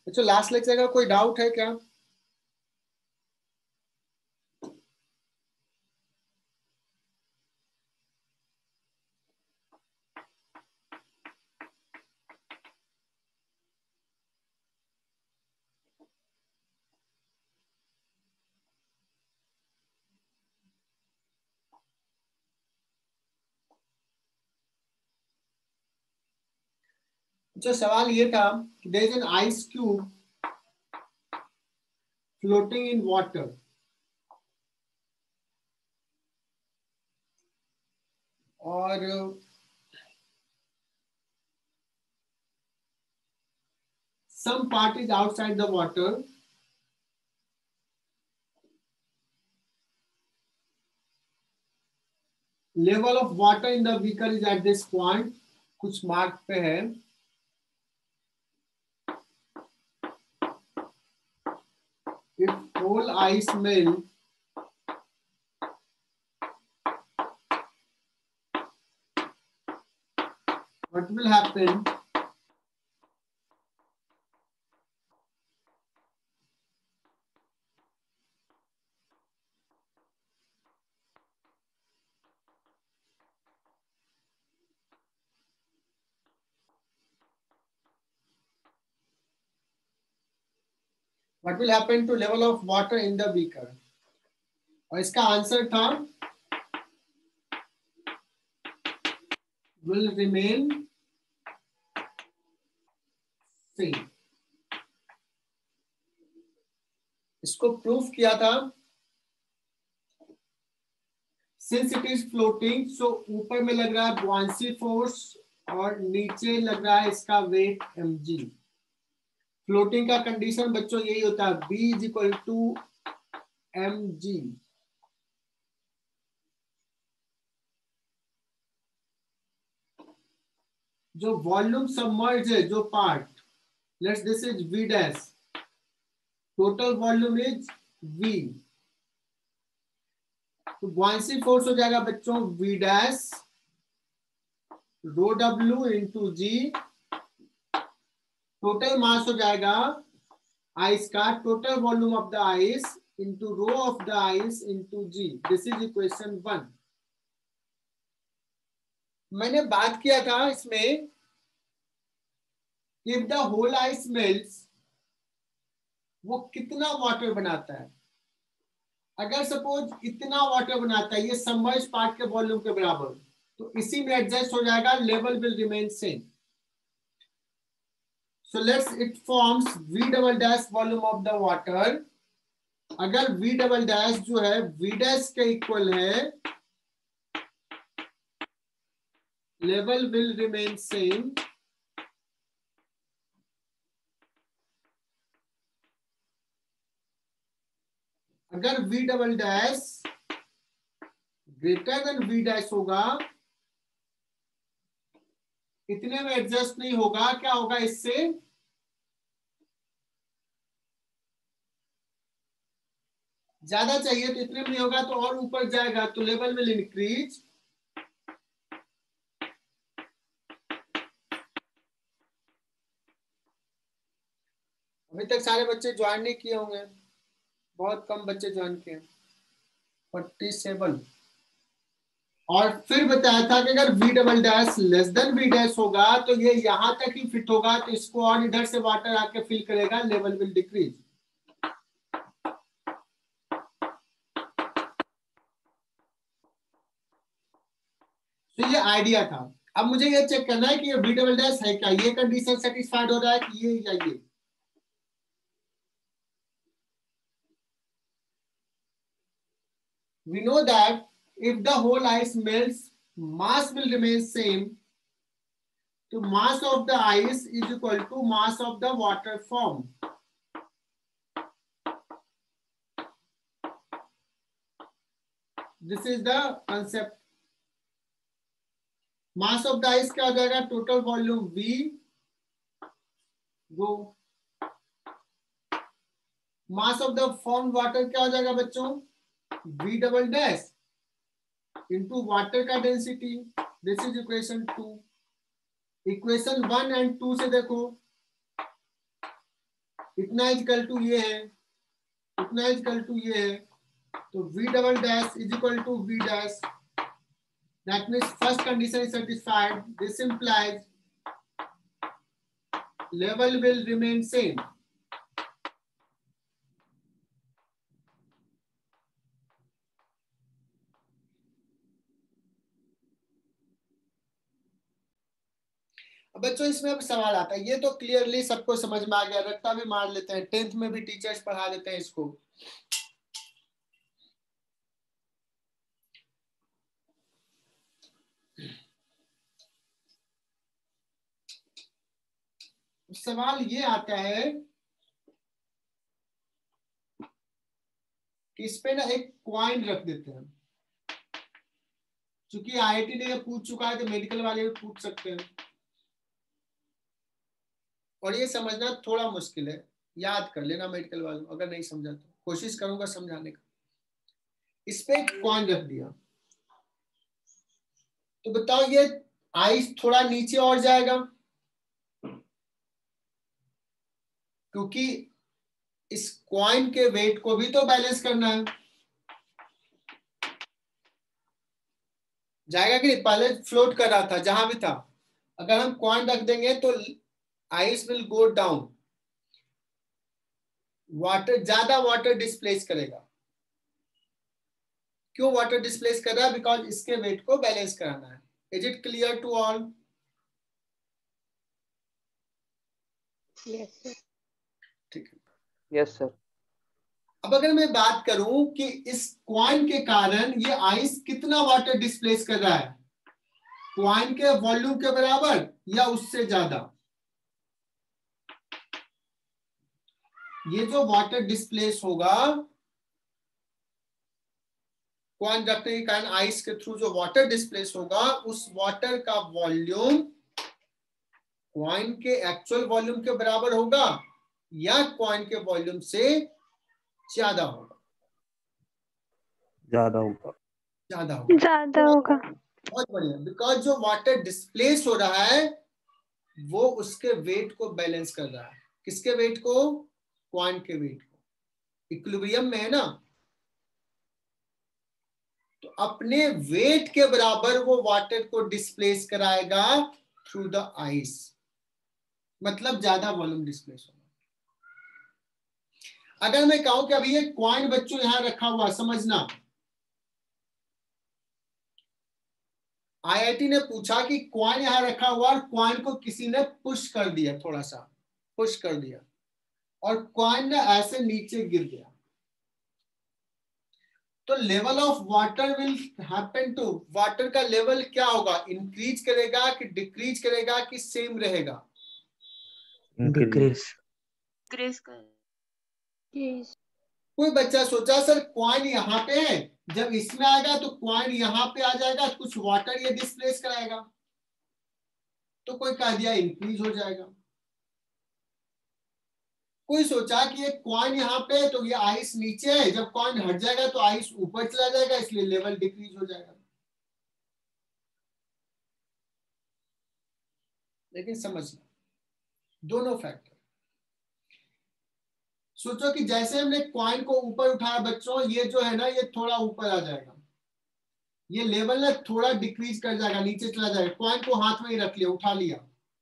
अच्छा, last lecture का कोई डाउट है क्या? जो सवाल ये था कि there is an ice cube floating in water और some part is outside the water. Level of water in the beaker is at this point. कुछ मार्क पे है. If whole ice melt, what will happen? What will happen to level of water in the beaker? और इसका answer था will remain same. इसको proof किया था. Since it is floating, so ऊपर में लग रहा है buoyancy force और नीचे लग रहा है इसका वेट mg. फ्लोटिंग का कंडीशन बच्चों यही होता है, B is equal to mg. जो वॉल्यूम सबमर्ज है, जो part, let's this is V dash, total volume is V. तो बुआंसी फोर्स हो जाएगा बच्चों V dash rho W into g. Total mass हो जाएगा आइस का, total volume of the ice into rho of the ice into g. This is equation 1. मैंने बात किया था इसमें, if the whole ice melts, वो कितना वाटर बनाता है. अगर सपोज इतना वाटर बनाता है, ये सबमर्ज पार्ट के वॉल्यूम के बराबर, तो इसी में एडजस्ट हो जाएगा, level will remain same. So let's it forms V double dash volume of the water. अगर V डबल डैश जो है V डैश के इक्वल है, लेवल विल रिमेन सेम. अगर V double dash greater than V dash होगा, इतने में adjust नहीं होगा, क्या होगा इससे, ज्यादा चाहिए तो इतने में नहीं होगा, तो और ऊपर जाएगा, तो लेवल विल इंक्रीज. अभी तक सारे बच्चे ज्वाइन नहीं किए होंगे, बहुत कम बच्चे ज्वाइन किए, 47. और फिर बताया था कि अगर V double dash less than V dash होगा, तो ये यहां तक ही फिट होगा, तो इसको और इधर से वाटर आके फिल करेगा, लेवल विल डिक्रीज. तो ये आइडिया था. अब मुझे ये चेक करना है कि ये V डबल डैश है क्या, ये कंडीशन सेटिस्फाइड हो रहा है कि ये या ये. We know that if the whole ice melts, mass will remain same. So mass of the ice is equal to mass of the water formed. This is the concept. Mass of the ice क्या हो जाएगा, total volume V go. Mass of the formed water क्या हो जाएगा बच्चों, V double dash into water का density. This is equation 2. Equation 1 and 2 से देखो, इतना इक्वल टू ये है, इतना इक्वल टू ये है, तो v double dash is equal to v dash, that means first condition is satisfied, this implies level will remain same. बच्चों इसमें अब सवाल आता है, ये तो क्लियरली सबको समझ में आ गया, रट्टा भी मार लेते हैं, 10th में भी टीचर्स पढ़ा देते हैं इसको। सवाल ये आता है कि इस पे ना एक क्वाइन रख देते हैं, क्योंकि आईआईटी ने ये पूछ चुका है तो मेडिकल वाले भी पूछ सकते हैं, और ये समझना थोड़ा मुश्किल है, याद कर लेना मेडिकल वालों, अगर नहीं समझा तो कोशिश करूंगा समझाने का। इस पे एक क्वाइन रख दिया, तो बताओ ये आइस थोड़ा नीचे और जाएगा, क्योंकि इस क्वाइन के वेट को भी तो बैलेंस करना है, जाएगा कि नहीं? पहले फ्लोट कर रहा था जहां भी था, अगर हम क्वाइन रख देंगे तो ice will go down, water ज्यादा वाटर डिस्प्लेस करेगा। क्यों वाटर डिस्प्लेस कर रहा है? बिकॉज इसके वेट को बैलेंस कराना है। Is it clear to all? Yes sir. ठीक है, यस सर। अब अगर मैं बात करूं कि इस क्वाइन के कारण ये आइस कितना वाटर डिस्प्लेस कर रहा है, क्वाइन के वॉल्यूम के बराबर या उससे ज्यादा? ये जो वाटर डिस्प्लेस होगा क्वाइन रखने के कारण, आइस के थ्रू जो वाटर डिस्प्लेस होगा, उस वाटर का वॉल्यूम क्वाइन के एक्चुअल वॉल्यूम के बराबर होगा या क्वाइन के वॉल्यूम से ज्यादा होगा? ज्यादा होगा। ज्यादा होगा। ज्यादा होगा। बहुत बढ़िया, बिकॉज जो वाटर डिस्प्लेस हो रहा है वो उसके वेट को बैलेंस कर रहा है। किसके वेट को? क्वाइन के वेट को। इक्विलिब्रियम में है ना, तो अपने वेट के बराबर वो वाटर को डिस्प्लेस कराएगा थ्रू द आइस, मतलब ज्यादा वॉल्यूम डिस्प्लेस होगा। अगर मैं कहूं कि अभी ये क्वाइन बच्चों यहां रखा हुआ, समझना आईआईटी ने पूछा कि क्वाइन यहां रखा हुआ और क्वाइन को किसी ने पुश कर दिया, थोड़ा सा पुश कर दिया और क्वाइन ने ऐसे नीचे गिर गया, तो level of water will happen to, water का लेवल क्या होगा? इंक्रीज करेगा कि डिक्रीज करेगा कि सेम रहेगा? डिक्रीज। कोई बच्चा सोचा सर क्वाइन यहाँ पे है, जब इसमें आएगा तो क्वाइन यहाँ पे आ जाएगा, कुछ वाटर ये डिस्प्लेस कराएगा, तो कोई कह दिया इंक्रीज हो जाएगा। कोई सोचा कि ये क्वाइन यहाँ पे है तो ये आइस नीचे है, जब क्वाइन हट जाएगा तो आइस ऊपर चला जाएगा, इसलिए लेवल डिक्रीज हो जाएगा। लेकिन समझना दोनों फैक्टर, सोचो कि जैसे हमने क्वाइन को ऊपर उठाया बच्चों, ये जो है ना ये थोड़ा ऊपर आ जाएगा, ये लेवल ना थोड़ा डिक्रीज कर जाएगा, नीचे चला जाएगा। क्वाइन को हाथ में ही रख लिया, उठा लिया,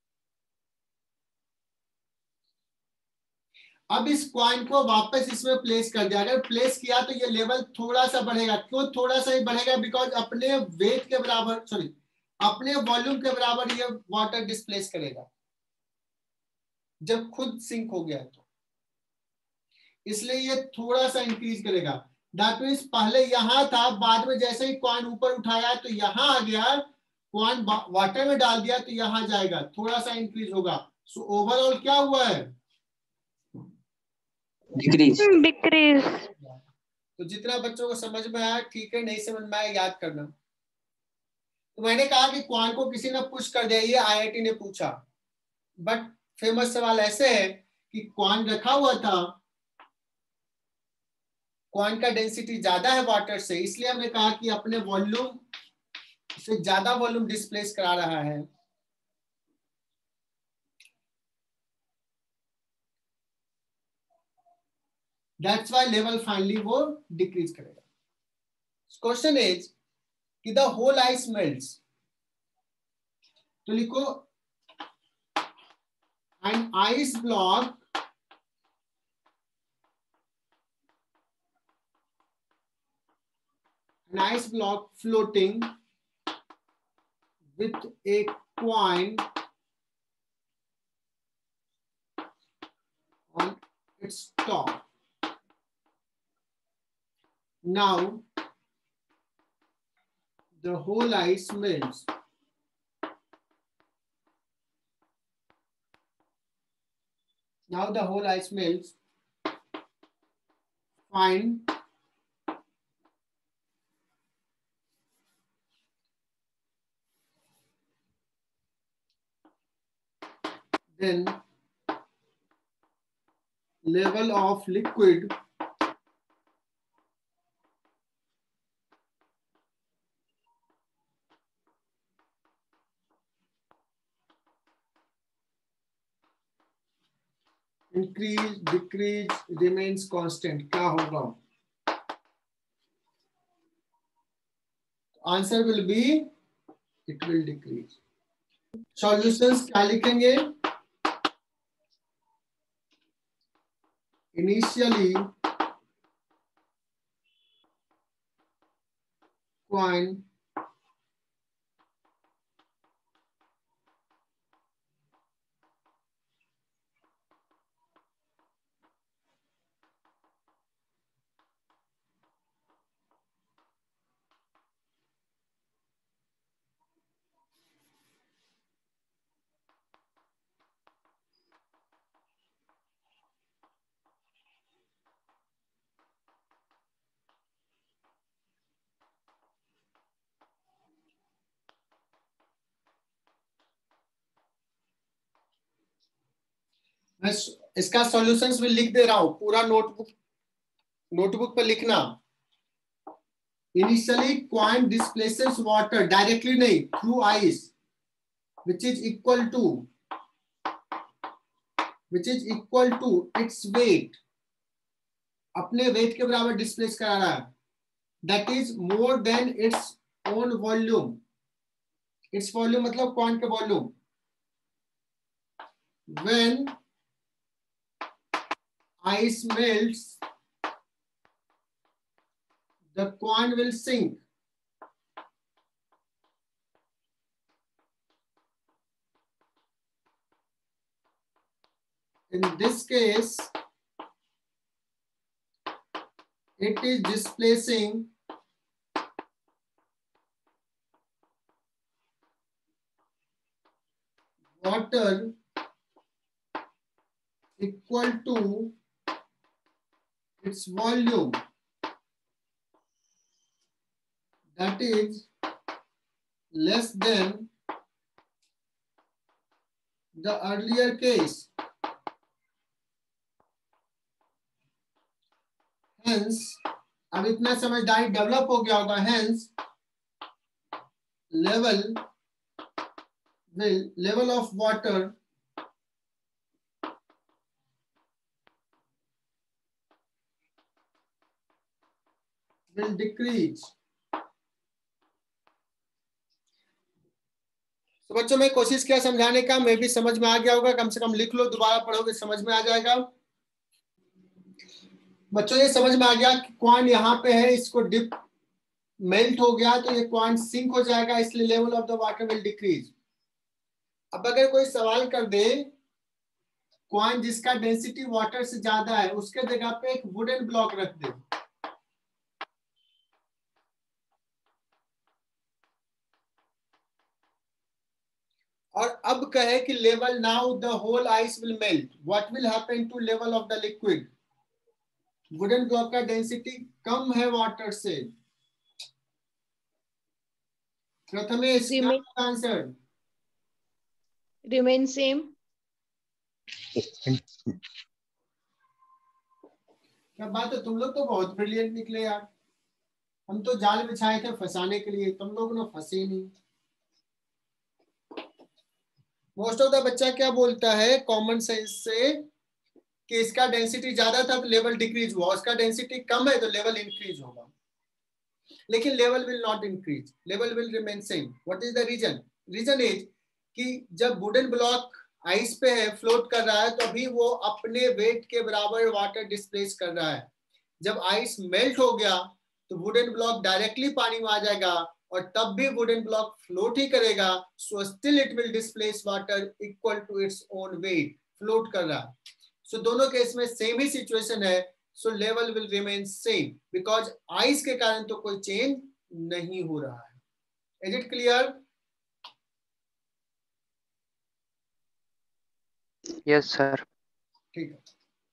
अब इस क्वाइन को वापस इसमें प्लेस कर दिया। अगर प्लेस किया तो ये लेवल थोड़ा सा बढ़ेगा। क्यों थोड़ा सा ही बढ़ेगा? बिकॉज अपने वेट के बराबर, सॉरी अपने वॉल्यूम के बराबर ये वाटर डिस्प्लेस करेगा जब खुद सिंक हो गया, तो इसलिए ये थोड़ा सा इंक्रीज करेगा। दैट मीन्स पहले यहां था, बाद में जैसे ही क्वाइन ऊपर उठाया तो यहां आ गया, क्वाइन वाटर में डाल दिया तो यहां जाएगा, थोड़ा सा इंक्रीज होगा। सो ओवरऑल क्या हुआ है? डिक्रीज। डिक्रीज। तो जितना बच्चों को समझ में आया ठीक है, नहीं समझ में आया याद करना। तो मैंने कहा कि क्वाइन को किसी ने पुश कर दिया, ये आईआईटी ने पूछा, बट फेमस सवाल ऐसे है कि क्वाइन रखा हुआ था, क्वाइन का डेंसिटी ज्यादा है वाटर से, इसलिए हमने कहा कि अपने वॉल्यूम से ज्यादा वॉल्यूम डिस्प्लेस करा रहा है। दैट्स वाई लेवल फाइनली वो डिक्रीज करेगा। क्वेश्चन इज कि द होल आइस मेल्ट्स, तो लिखो an ice block floating with a coin on its top. Now the whole ice melts. Now the whole ice melts. Find then level of liquid increase, decrease, remains constant. क्या होगा? Answer will be it will decrease. Solutions क्या लिखेंगे? Initially coin मैं इसका solutions भी लिख दे रहा हूं, पूरा नोटबुक पे लिखना। Initially coin displaces water, directly नहीं, through ice, which is equal to its weight, अपने वेट के बराबर डिस्प्लेस करा रहा है, that is more than its own volume. Its volume मतलब कॉइन के volume. When ice melts, the coin will sink. In this case, it is displacing water equal to its volume, that is less than the earlier case. Hence, अब इतना समझदारी develop हो गया होगा, hence level of water will decrease. तो बच्चों मैं कोशिश किया समझाने का, मैं भी समझ में आ गया होगा, कम से कम लिख लो, दोबारा पढ़ोगे समझ में आ जाएगा। बच्चों ये समझ में आ गया कि कॉइन यहाँ पे है, इसको डिप मेल्ट हो गया तो ये कॉइन सिंक हो जाएगा, इसलिए level of the water will decrease. अब अगर कोई सवाल कर दे कॉइन जिसका डेंसिटी वाटर से ज्यादा है, उसके जगह पे एक वुडन ब्लॉक रख दे, और अब कहे कि level now the whole ice will melt, what will happen to level of the liquid? Wooden block का डेंसिटी कम है वाटर से। प्रथमेश क्या आंसर? Remain same. क्या बात है, तुम लोग तो बहुत ब्रिलियंट निकले यार। हम तो जाल बिछाए थे फंसाने के लिए, तुम लोग ना फंसे नहीं। मोस्ट ऑफ द बच्चा क्या बोलता है कॉमन सेंस से कि इसका डेंसिटी ज्यादा था तो लेवल डिक्रीज हुआ, उसका डेंसिटी कम है तो लेवल इंक्रीज होगा, लेकिन level will not increase, level will remain same. What is the reason? Reason is कि जब वुडन ब्लॉक आइस पे है, फ्लोट कर रहा है, तो अभी वो अपने वेट के बराबर वाटर डिस्प्लेस कर रहा है। जब आइस मेल्ट हो गया तो वुडन ब्लॉक डायरेक्टली पानी में आ जाएगा और तब भी वुडन ब्लॉक फ्लोट ही करेगा, so still it will displace water equal to its own weight, float कर रहा है। सो दोनों केस में सेम ही सिचुएशन है, so level will remain same because ice के कारण तो कोई चेंज नहीं हो रहा है। Is it clear? Yes sir. ठीक है।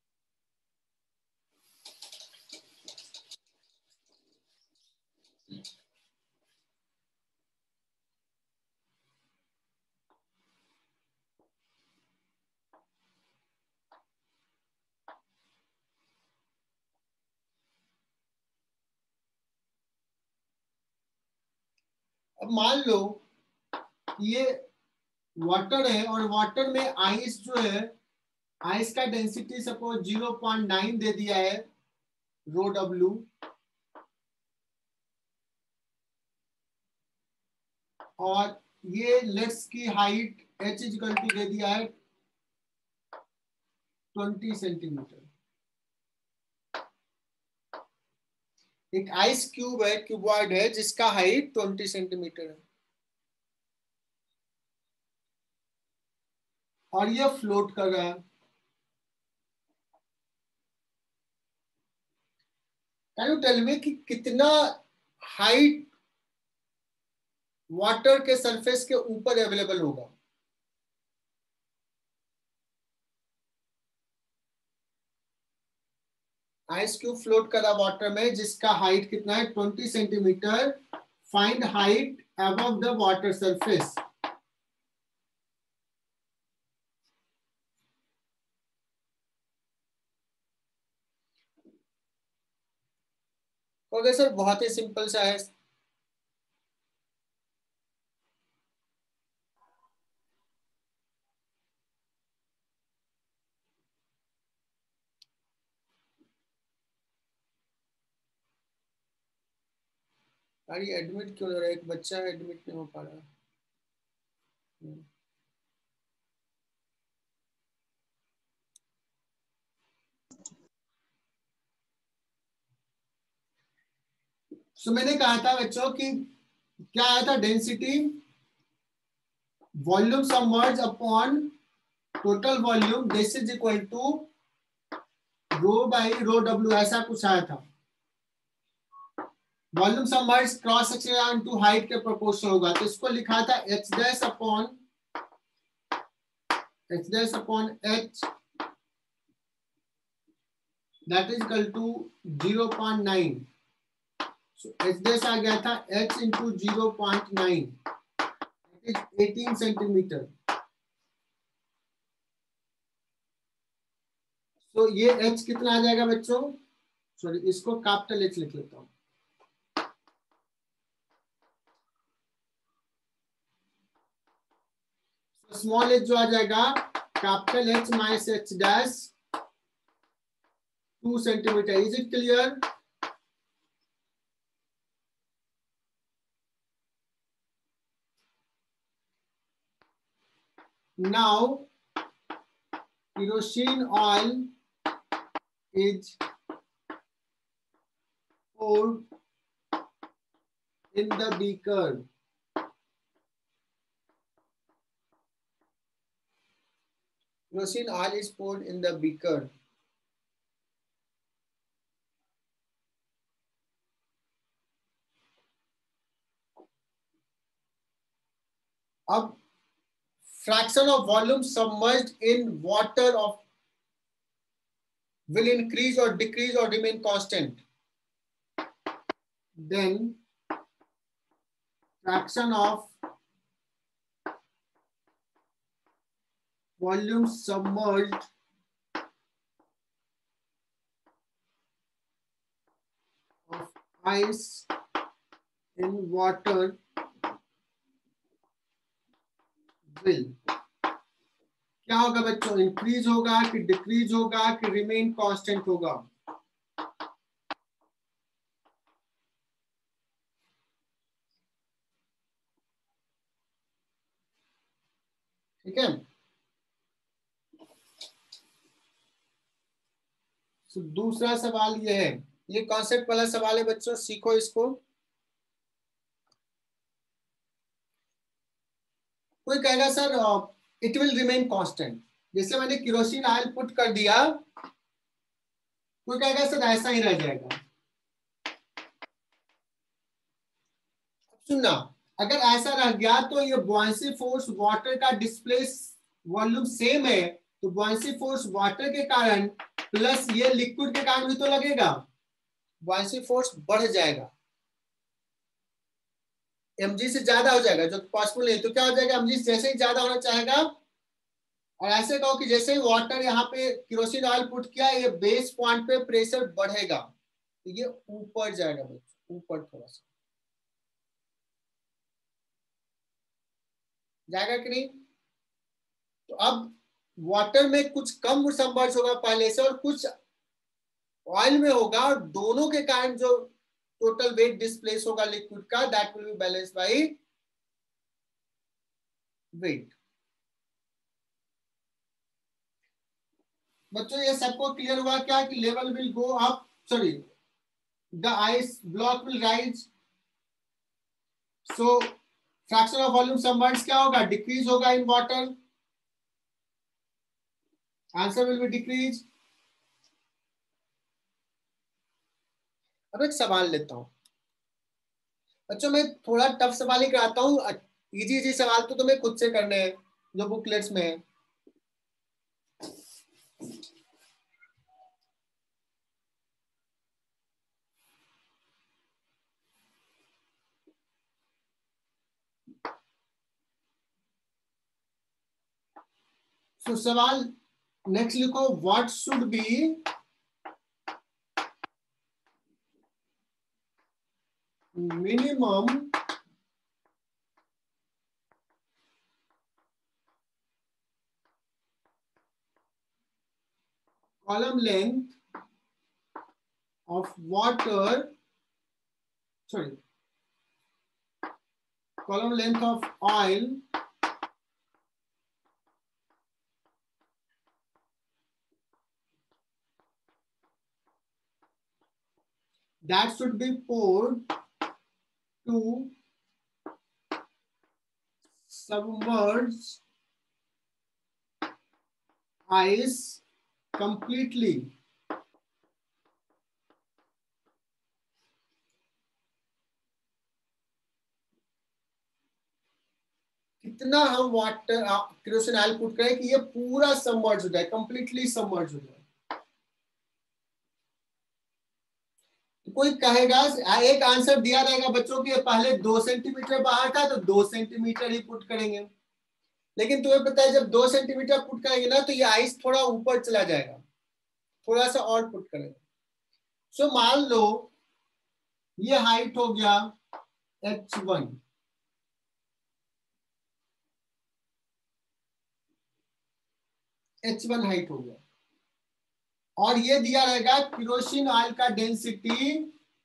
अब मान लो ये वाटर है और वाटर में आइस जो है, आइस का डेंसिटी सपोज 0.9 दे दिया है रो डब्ल्यू, और ये लेट्स की हाइट h इक्वल टू दे दिया है 20 सेंटीमीटर। एक आइस क्यूब है, क्यूबॉइड है, जिसका हाइट 20 सेंटीमीटर है और ये फ्लोट कर रहा है। कैन यू टेल मी कि कितना हाइट वाटर के सरफेस के ऊपर अवेलेबल होगा? आइस क्यूब फ्लोट कर रहा वाटर में जिसका हाइट कितना है 20 centimetre. Find height above the water surface. Okay sir, बहुत ही सिंपल सा है। यार ये एडमिट क्यों हो रहा है? एक बच्चा एडमिट नहीं हो पा रहा। तो मैंने कहा था बच्चों कि क्या आया था, density volume submerge upon total volume, this is equal to rho by rho W, ऐसा कुछ आया था। Volume submerge cross section to height के प्रोपोर्शनल होगा, तो इसको लिखा था h dash upon h, that is equal to 0.9। H dash आ गया था h इंटू 0.9 इज 18 सेंटीमीटर। तो ये h कितना आ जाएगा बच्चों? सॉरी, इसको कैपिटल H लिख लेता हूं। स्मॉल h जो आ जाएगा capital H minus h dash 2 centimetre. Is it clear? Now kerosene oil is poured in the beaker. Kerosene oil is poured in the beaker. अब fraction of volume submerged in water of will increase or decrease or remain constant. Then fraction of volume submerged of ice in water will क्या होगा बच्चों, increase होगा कि decrease होगा कि remain constant होगा? ठीक है, तो दूसरा सवाल ये है, ये कॉन्सेप्ट वाला सवाल है बच्चों, सीखो इसको। कोई कहेगा sir it will remain constant, जैसे मैंने केरोसिन ऑयल पुट कर दिया, कोई कहेगा सर ऐसा ही रह जाएगा। सुनना, अगर ऐसा रह गया तो ये बुआंसी फोर्स वाटर का डिस्प्लेस वॉल्यूम सेम है, तो बुआंसी फोर्स वाटर के कारण प्लस ये लिक्विड के कारण भी तो लगेगा, बुआंसी फोर्स बढ़ जाएगा, mg से ज्यादा हो जाएगा, जो पॉसिबल नहीं। तो क्या हो जाएगा, mg जैसे ही ज्यादा होना चाहेगा, और ऐसे कहो कि जैसे ही वाटर यहाँ पे केरोसिन ऑयल पुट किया, ये बेस पॉइंट पे प्रेशर बढ़ेगा, तो ये ऊपर जाएगा बच्चों, ऊपर थोड़ा सा जाएगा कि नहीं? तो अब वाटर में कुछ कम सबमर्ज होगा पहले से, और कुछ ऑयल में होगा, और दोनों के कारण जो टोटल वेट डिस्प्लेस होगा लिक्विड का, that will be balance by weight. बच्चों ये सबको क्लियर हुआ क्या कि level will go up, sorry the ice block will rise, so fraction of volume submerge क्या होगा, डिक्रीज होगा in water, answer will be decrease. अब एक सवाल लेता हूं बच्चों, मैं थोड़ा टफ सवाल ही कराता हूँ, इजी इजी सवाल तो तुम्हें खुद से करने हैं जो बुकलेट्स में है। तो सवाल नेक्स्ट लिखो, what should be minimum column length of water, sorry, column length of oil that should be poured to submerge ice completely. कितना हम वाटर केरोसिन ऑयल पुट करें कि ये पूरा सबमर्ज हो जाए, कंप्लीटली सबमर्ज हो जाए? तो कोई कहेगा, एक आंसर दिया रहेगा बच्चों की पहले 2 सेंटीमीटर बाहर था तो 2 सेंटीमीटर ही पुट करेंगे, लेकिन तुम्हें पता है जब 2 सेंटीमीटर पुट करेंगे ना तो ये आइस थोड़ा ऊपर चला जाएगा, थोड़ा सा और पुट करेंगे। सो मान लो ये हाइट हो गया h1, h1 हाइट हो गया, और ये दिया रहेगा केरोसिन ऑयल का डेंसिटी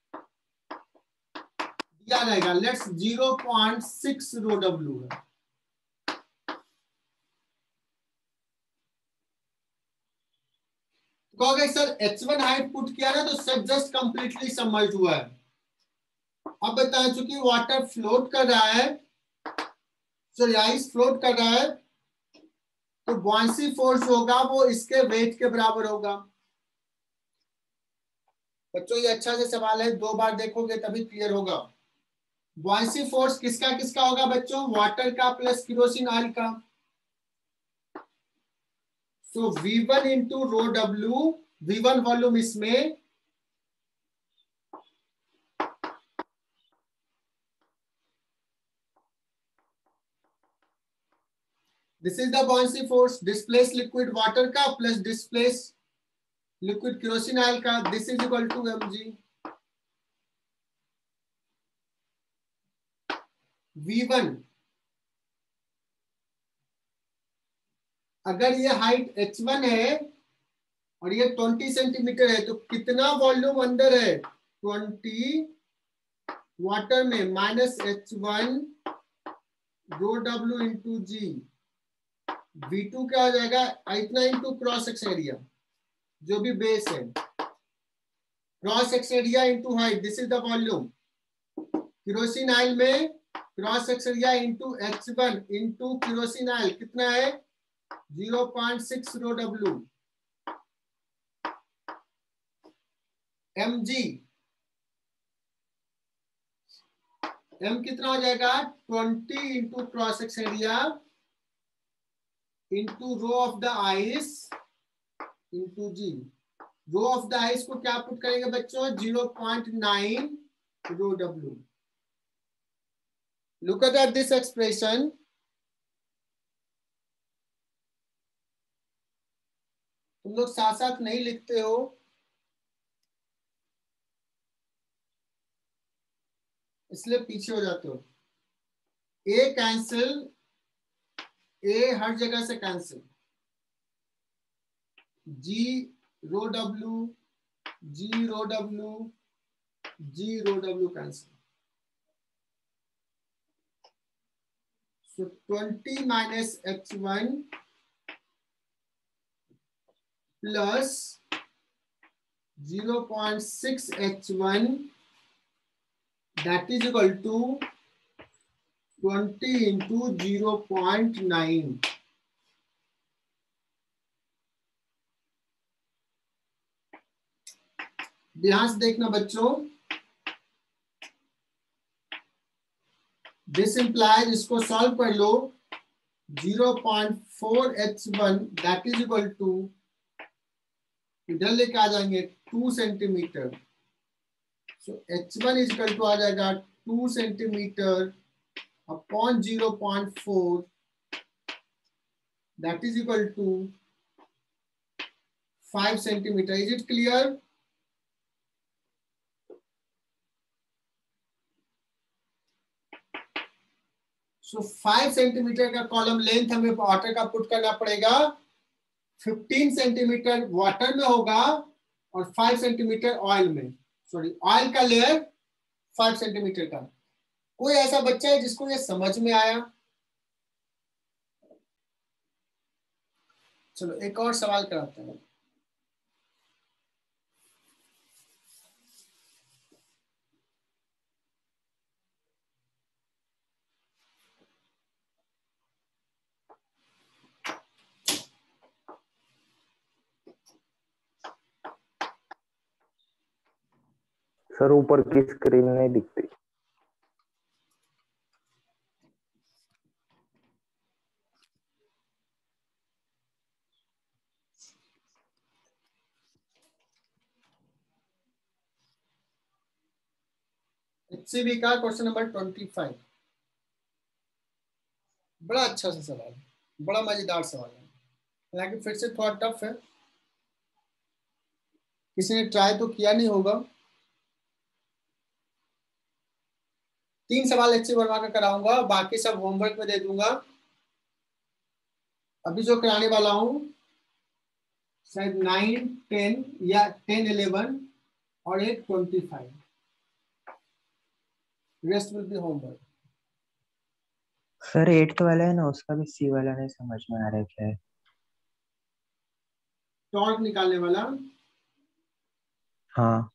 दिया रहेगा, लेट्स 0.6 रो डब्ल्यू है। कहोगे सर h1 हाइट पुट किया ना तो सब जस्ट कंप्लीटली सबमर्ज हुआ है। अब बता, चूंकि वाटर फ्लोट कर रहा है, सॉरी आइस फ्लोट कर रहा है, तो बुआंसी फोर्स होगा वो इसके वेट के बराबर होगा। बच्चों ये अच्छा से सवाल है, 2 बार देखोगे तभी क्लियर होगा। बुआंसी फोर्स किसका किसका होगा बच्चों, वाटर का प्लस केरोसिन ऑयल का। सो V1 into rho W, V1 volume इसमें, this is the buoyancy force, displace liquid water का plus displace liquid kerosene oil का, this is equal to mg। V1 अगर ये हाइट h1 है और ये 20 सेंटीमीटर है तो कितना वॉल्यूम अंदर है? 20 वाटर में -h1 रो W इंटू जी। V2 क्या हो जाएगा? इतना इंटू क्रॉस सेक्शन एरिया, जो भी बेस है, cross section area into height, this is the volume. Kerosene oil में cross section area into h1 into kerosene oil कितना है? 0.6 रो W mg। m कितना हो जाएगा? 20 into cross section area into rho of the ice into g. Rho of the ice को क्या put करेंगे बच्चों? 0.9 rho W। Look at this expression. तुम लोग साथ साथ नहीं लिखते हो, इसलिए पीछे हो जाते हो। ए कैंसिल, ए हर जगह से cancel, g rho W, g rho W, g rho W cancel. So 20 minus h1 plus 0.6 h1, that is equal to 20 into 0.9। ध्यान से देखना बच्चों, दिस इंप्लाइज, इसको सॉल्व कर लो, 0.4 h1 that is equal to, इधर लेके आ जाएंगे 2 centimetre. So h1 is equal to आ जाएगा 2 centimetre upon 0.4 that is equal to 5 centimeter. Is it clear? So 5 centimetre का कॉलम लेंथ हमें वाटर का पुट करना पड़ेगा। 15 सेंटीमीटर वाटर में होगा और 5 सेंटीमीटर ऑयल में, सॉरी ऑयल का लेयर 5 सेंटीमीटर का। कोई ऐसा बच्चा है जिसको ये समझ में आया? चलो एक और सवाल कराते हैं। सर ऊपर की स्क्रीन नहीं दिखती। HCV का क्वेश्चन नंबर 25। बड़ा अच्छा सा सवाल है, बड़ा मजेदार सवाल है, हालांकि फिर से थोड़ा टफ है, किसी ने ट्राई तो किया नहीं होगा। 3 सवाल HC वर्मा का कराऊंगा, बाकी सब होमवर्क में दे दूंगा। अभी जो कराने वाला हूं शायद 9, 10 या 10, 11 और एक 25, rest will be homework. Sir 8th वाला है ना, उसका भी सी वाला नहीं समझ में आ रहा है क्या है। टॉर्क निकालने वाला, हाँ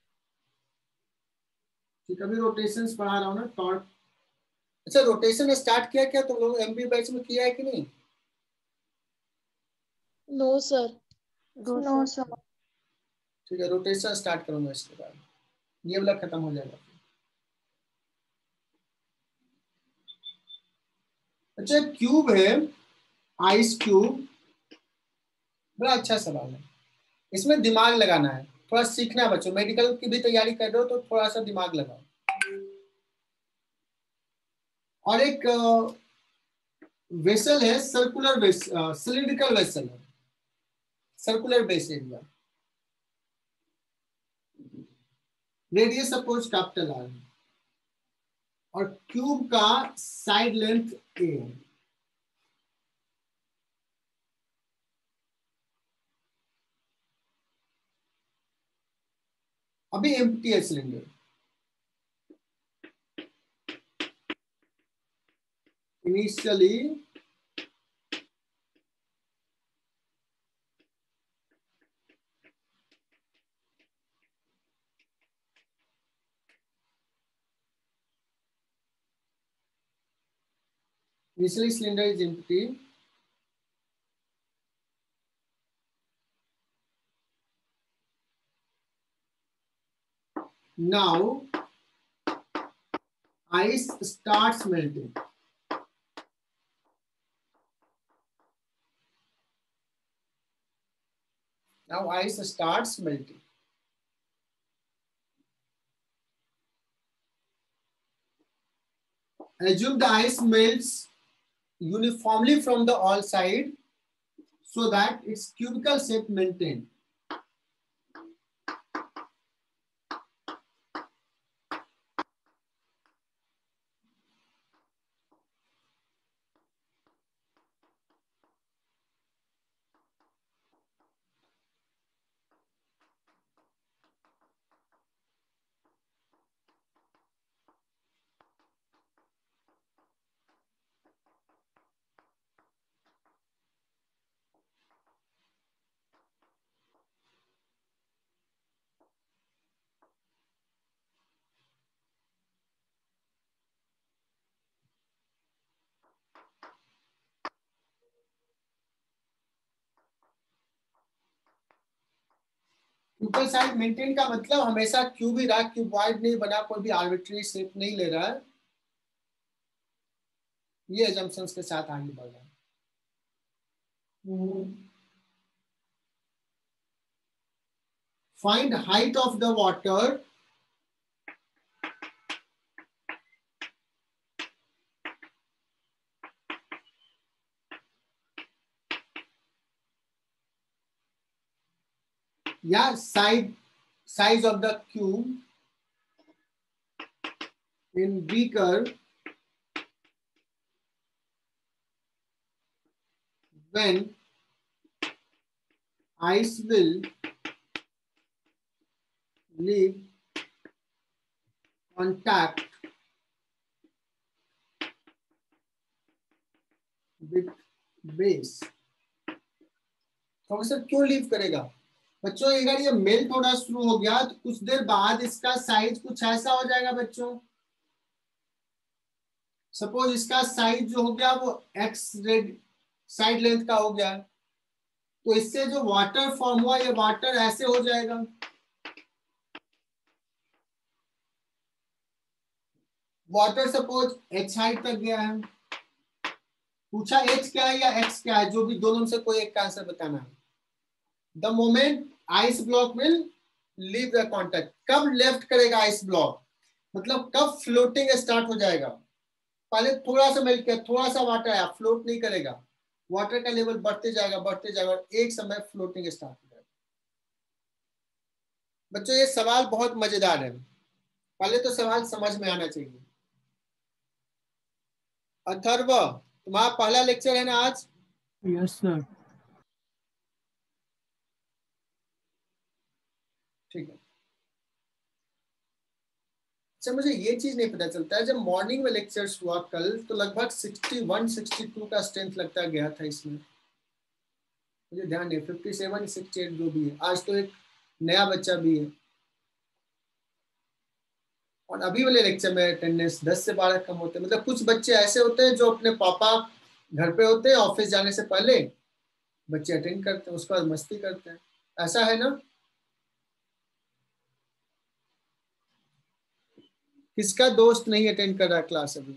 ठीक, अभी रोटेशंस पढ़ा रहा हूँ ना, टॉर्क। अच्छा रोटेशन स्टार्ट किया क्या तुम लोग? एमबी बैच में किया है कि नहीं? No sir. No sir. ठीक है, रोटेशन स्टार्ट करूंगा इसके बाद, ये वाला खत्म हो जाएगा। अच्छा क्यूब है, आइस क्यूब, बड़ा अच्छा सवाल है, इसमें दिमाग लगाना है, थोड़ा सीखना है बच्चों। मेडिकल की भी तैयारी कर रहे हो तो थोड़ा सा दिमाग लगाओ। और एक वेसल है, सर्कुलर वेसल, सिलिंड्रिकल वेसल है, circular base area, radius suppose capital R, और क्यूब का साइड लेंथ ए है। अभी एम्प्टी है cylinder, initially cylinder is empty. Now ice starts melting. Now ice starts melting. Assume the ice melts uniformly from the all side so that its cubical shape maintained. Cubical size maintain का मतलब हमेशा cube ही रहा, cuboid नहीं बना, कोई भी arbitrary shape नहीं ले रहा है। ये assumptions के साथ आगे बढ़ रहा है। Find height of the water या size of the cube in beaker when ice will leave contact with base। Professor क्यों लीव करेगा? बच्चों अगर ये मेल्ट होना शुरू हो गया तो कुछ देर बाद इसका साइज कुछ ऐसा हो जाएगा बच्चों। सपोज इसका साइज जो हो गया वो एक्स रेड साइड लेंथ का हो गया, तो इससे जो वाटर फॉर्म हुआ ये वाटर ऐसे हो जाएगा। वाटर सपोज h हाइट तक गया है, पूछा h क्या है या x क्या है, जो भी दोनों में से कोई एक का आंसर बताना है। The moment ice block will leave the contact, कब लेफ्ट करेगा आइस ब्लॉक, मतलब कब फ्लोटिंग स्टार्ट हो जाएगा। पहले थोड़ा सा मेल्ट किया, थोड़ा सा वाटर आया, फ्लोट नहीं करेगा, वाटर का लेवल बढ़ते जाएगा और एक समय फ्लोटिंग स्टार्ट हो जाएगा। बच्चों ये सवाल बहुत मजेदार है, पहले तो सवाल समझ में आना चाहिए। अथर्व तुम्हारा पहला लेक्चर है ना आज? Yes sir. ठीक है। अच्छा मुझे ये चीज नहीं पता चलता है, जब मॉर्निंग में लेक्चर्स हुआ कल तो लगभग 61-62 का स्ट्रेंथ लगता गया था इसमें, मुझे ध्यान नहीं, 57-68 जो भी है। आज तो एक नया बच्चा भी है और अभी वाले लेक्चर में अटेंडेंस 10 से 12 कम होते हैं। मतलब कुछ बच्चे ऐसे होते हैं जो अपने पापा घर पे होते हैं, ऑफिस जाने से पहले बच्चे अटेंड करते हैं, उसके बाद मस्ती करते हैं, ऐसा है ना? किसका दोस्त नहीं अटेंड कर रहा क्लास अभी?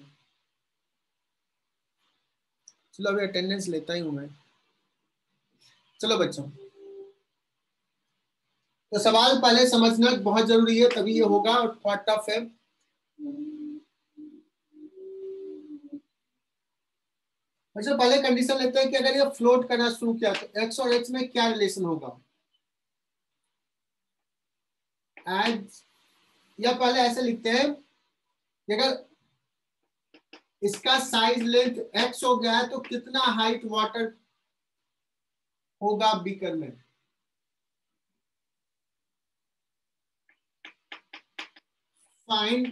चलो अभी अटेंडेंस लेता ही हूं मैं। चलो बच्चों, तो सवाल पहले समझना बहुत जरूरी है, तभी ये होगा। और व्हाट ऑफ है अच्छा, पहले कंडीशन लेते हैं कि अगर ये फ्लोट करना शुरू किया तो x और h में क्या रिलेशन होगा। एज या पहले ऐसे लिखते हैं कि अगर इसका साइज लेंथ x हो गया है तो कितना हाइट वाटर होगा बीकर में। Find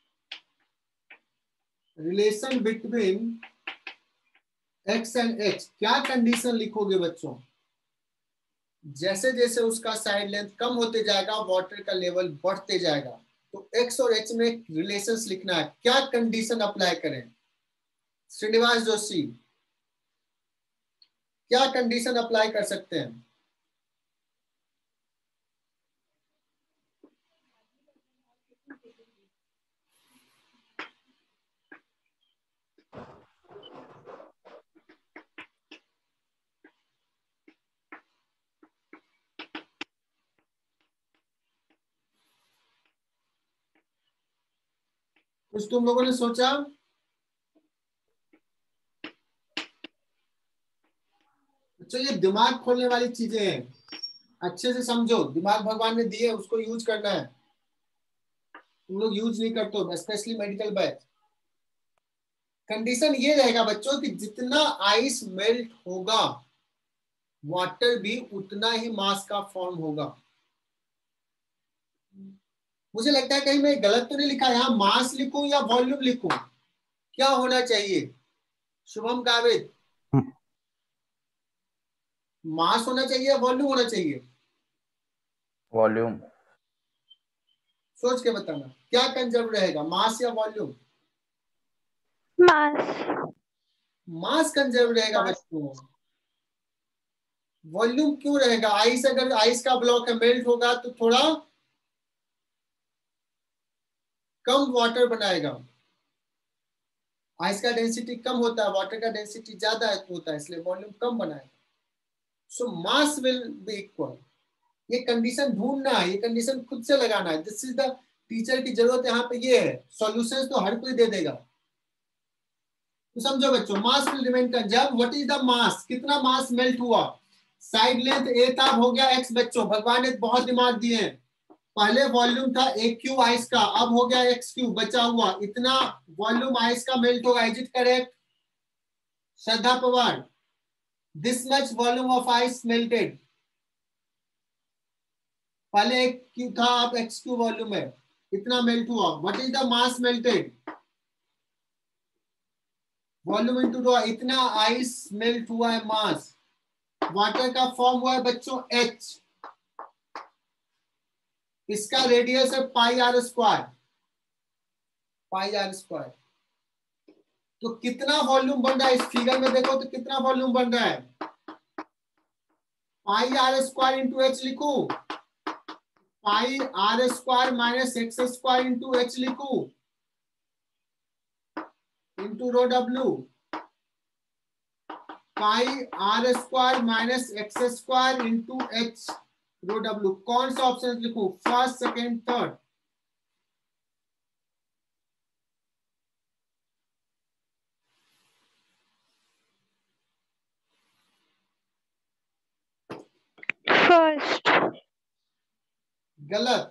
relation between x and h। क्या कंडीशन लिखोगे बच्चों? जैसे जैसे उसका साइड लेंथ कम होते जाएगा वाटर का लेवल बढ़ते जाएगा, तो x और h में रिलेशंस लिखना है। क्या कंडीशन अप्लाई करें? श्रीनिवास जोशी, क्या कंडीशन अप्लाई कर सकते हैं? कुछ तुम लोगों ने सोचा? तो ये दिमाग खोलने वाली चीजें हैं, अच्छे से समझो। दिमाग भगवान ने दिए, उसको यूज करना है। तुम लोग यूज नहीं करते हो, स्पेशली मेडिकल बैच। कंडीशन ये रहेगा बच्चों कि जितना आइस मेल्ट होगा वाटर भी उतना ही मास का फॉर्म होगा। मुझे लगता है कहीं मैं गलत तो नहीं लिखा, यहाँ मास लिखूं या वॉल्यूम लिखूं? क्या होना चाहिए शुभम गावित? मास होना चाहिए या वॉल्यूम होना चाहिए? वॉल्यूम। सोच के बताना क्या कंजर्व रहेगा, मास या वॉल्यूम? मास। मास कंजर्व रहेगा बच्चों। वॉल्यूम क्यों रहेगा? आइस, अगर आइस का ब्लॉक है, मेल्ट होगा तो थोड़ा कम वाटर बनाएगा। आइस का डेंसिटी कम होता है, वाटर का डेंसिटी ज्यादा होता है, इसलिए वॉल्यूम कम बनाएगा। So mass will be equal. ये कंडीशन ढूंढना है, ये कंडीशन खुद से लगाना है। दिस इज द टीचर की जरूरत यहाँ पे ये है। सॉल्यूशंस तो हर कोई दे देगा। तो समझो बच्चों, mass will remain conserve. What is the mass? कितना मास मेल्ट हुआ? साइड लेंथ ए था, हो गया x बच्चों। भगवान ने बहुत दिमाग दिए हैं। पहले वॉल्यूम था a क्यूब आइस का, अब हो गया x क्यूब बचा हुआ। इतना वॉल्यूम आइस का मेल्ट होगा। Is it correct Shraddha Pawar? This much volume of ice melted. पहले एक क्यूब था, अब x क्यूब वॉल्यूम है, इतना मेल्ट हुआ। What is the mass melted? Volume into rho. इतना आइस मेल्ट हुआ है, मास। वाटर का फॉर्म हुआ है बच्चों h। इसका रेडियस है pi are square. Pi are square. तो कितना वॉल्यूम बन रहा है? इस फिगर में देखो तो कितना वॉल्यूम बन रहा है? Pi are square into h लिखू, pi are square minus x square into h लिखू, into rho W. Pi are square minus x square into h rho W. कौन सा ऑप्शन लिखू? First, second, third? फर्स्ट। गलत।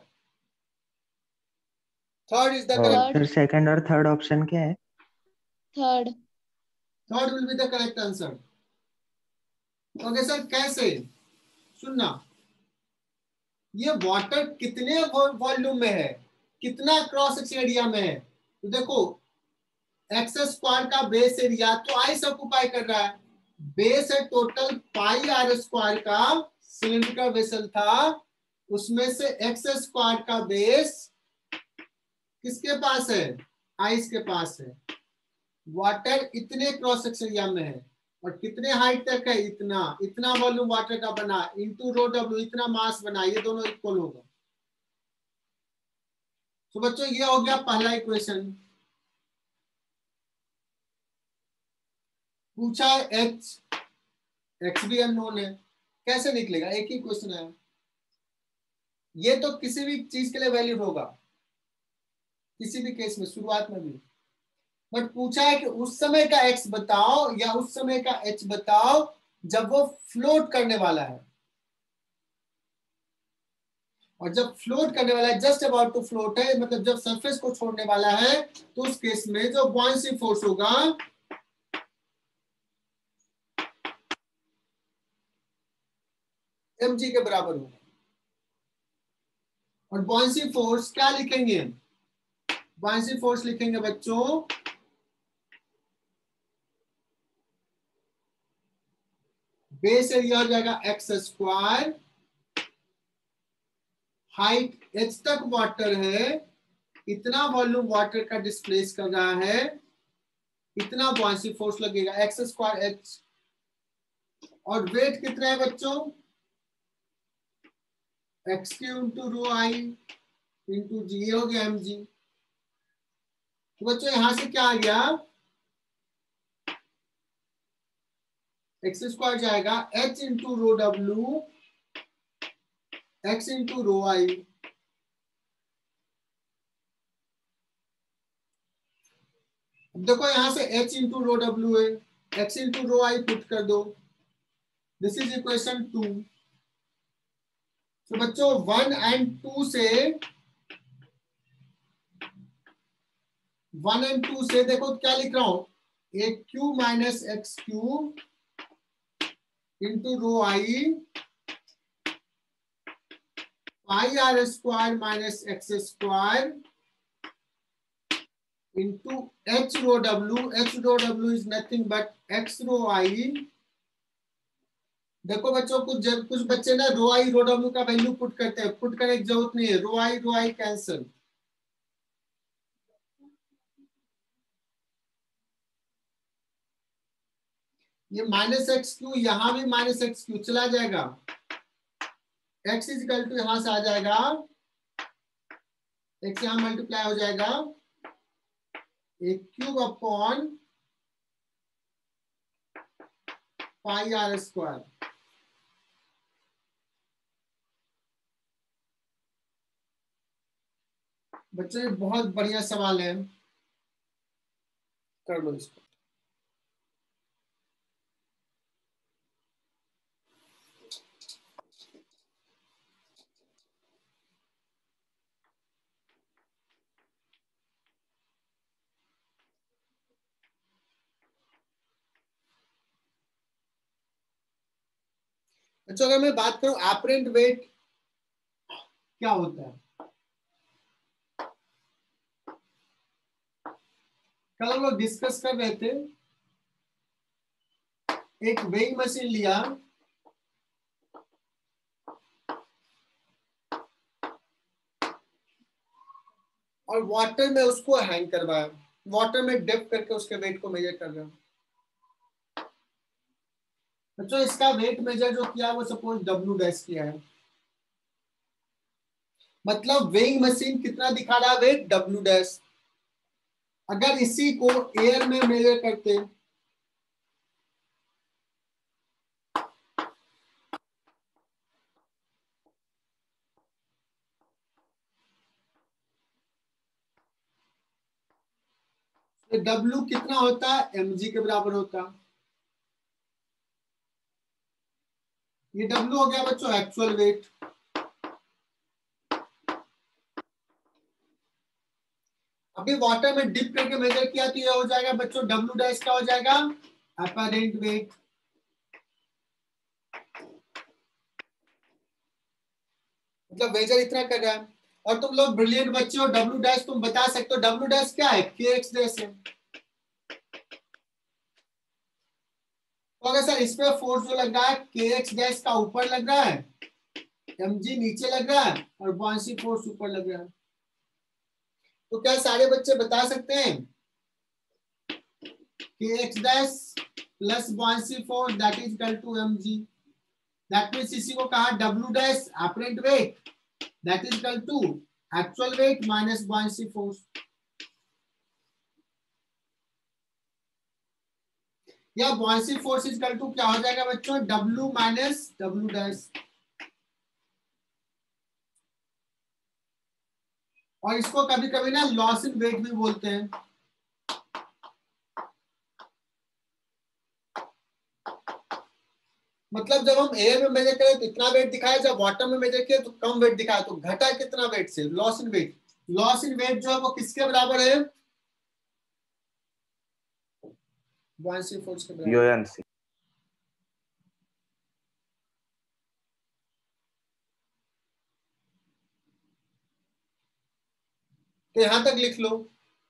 Third is the Third. Correct. Sir second और third option क्या है? Third. Third will be the correct answer. Okay sir, कैसे? सुनना, ये वाटर कितने वॉल्यूम में है, कितना क्रॉस सेक्शन एरिया में है? तो देखो, एक्स स्क्वायर का बेस एरिया तो आइस ऑक्युपाई कर रहा है। बेस है टोटल पाई आर स्क्वायर का, सिलिंड्रिकल वेसल था, उसमें से एक्स स्क्वायर का बेस किसके पास है? आइस के पास है। वाटर इतने क्रॉस सेक्शन एरिया में है और कितने हाइट तक है? इतना। इतना वॉल्यूम वाटर का बना इंटू रो डब्ल्यू, इतना मास बना। ये दोनों इक्वल होगा। तो बच्चों ये हो गया पहला इक्वेशन। पूछा एच, एक्स भी अननोन है, कैसे निकलेगा? एक ही क्वेश्चन है। ये तो किसी भी चीज के लिए वैलिड होगा, किसी भी केस में, शुरुआत में भी। बट पूछा है कि उस समय का एक्स बताओ या उस समय का एच बताओ जब वो फ्लोट करने वाला है। और जब फ्लोट करने वाला है, जस्ट अबाउट टू फ्लोट है, मतलब जब सरफेस को छोड़ने वाला है, तो उस केस में जो बॉयंसी फोर्स होगा mg के बराबर होगा। और बॉयंसी फोर्स क्या लिखेंगे? buoyancy फोर्स लिखेंगे बच्चों बेस एरिया हो जाएगा एक्स स्क्वायर, हाइट h तक वाटर है, इतना वॉल्यूम वाटर का डिस्प्लेस कर रहा है, इतना buoyancy फोर्स लगेगा एक्स स्क्वायर h। और वेट कितना है बच्चों x q into rho i into g, ये हो गया एम जी। तो बच्चों यहां से क्या आ गया एक्स स्क्वायर जाएगा h इंटू रो डब्ल्यू एक्स इंटू रो आई। देखो यहां से h इंटू रो डब्ल्यू है, x into rho i put कर दो, दिस इज इक्वेशन 2। तो बच्चों 1 एंड 2 से 1 एंड 2 से देखो क्या लिख रहा हूं a q minus x q into rho i pi are square minus x square into h rho डब्ल्यू is nothing but x rho i. देखो बच्चों कुछ बच्चे ना रो आई रो डब्ल्यू का वैल्यू पुट करते हैं, पुट करने की जरूरत नहीं है, रो आई कैंसिल। ये माइनस एक्स क्यू यहां भी माइनस एक्स क्यू चला जाएगा, एक्स इज इक्वल टू यहां से आ जाएगा एक्स यहां मल्टीप्लाई हो जाएगा a cube upon pi are square. बच्चों ये बहुत बढ़िया सवाल है, कर लो इसको। अच्छा अगर मैं बात करूं एपरेंट वेट क्या होता है, कल हम लोग डिस्कस कर रहे थे, एक वेइंग मशीन लिया और वाटर में उसको हैंग करवाया, वाटर में डिप करके उसके वेट को मेजर कर रहा हूं। बच्चों इसका वेट मेजर जो किया वो सपोज डब्ल्यू डैश किया है, मतलब वेइंग मशीन कितना दिखा रहा है वेट डब्ल्यू डैश। अगर इसी को एयर में मेजर करते तो डब्ल्यू कितना होता है mg के बराबर होता। ये डब्ल्यू हो गया बच्चों एक्चुअल वेट। अभी वाटर में डिप करके मेजर किया तो ये हो जाएगा बच्चों डब्ल्यू डैश क्या हो जाएगा अपरेंट वेट। मतलब मेजर इतना कर रहा है और तुम लोग ब्रिलियंट बच्चे हो, डब्ल्यू डैश तुम बता सकते हो, डब्ल्यू डैश क्या है के एक्स डैश है। तो अगर सर इस पे फोर्स जो लग रहा है के एक्स डैश का ऊपर लग रहा है, mg नीचे लग रहा है और बुयांसी फोर्स ऊपर लग रहा है, तो क्या सारे बच्चे बता सकते हैं कि x dash plus buoyancy force that is equal to mg। That means इसी को कहा w dash apparent weight that is equal to actual weight minus buoyancy force. या buoyancy force is equal to क्या हो जाएगा बच्चों w माइनस w डैश। और इसको कभी कभी ना लॉस इन वेट भी बोलते हैं। मतलब जब हम एयर में मेजर करें तो इतना वेट दिखाया, जब वाटर में मेजर किया तो कम वेट दिखाया, तो घटा कितना वेट से loss in weight. Loss in weight जो है वो किसके बराबर है बुयांसी फोर्स के बराबर। यूएनसी। तो यहां तक लिख लो।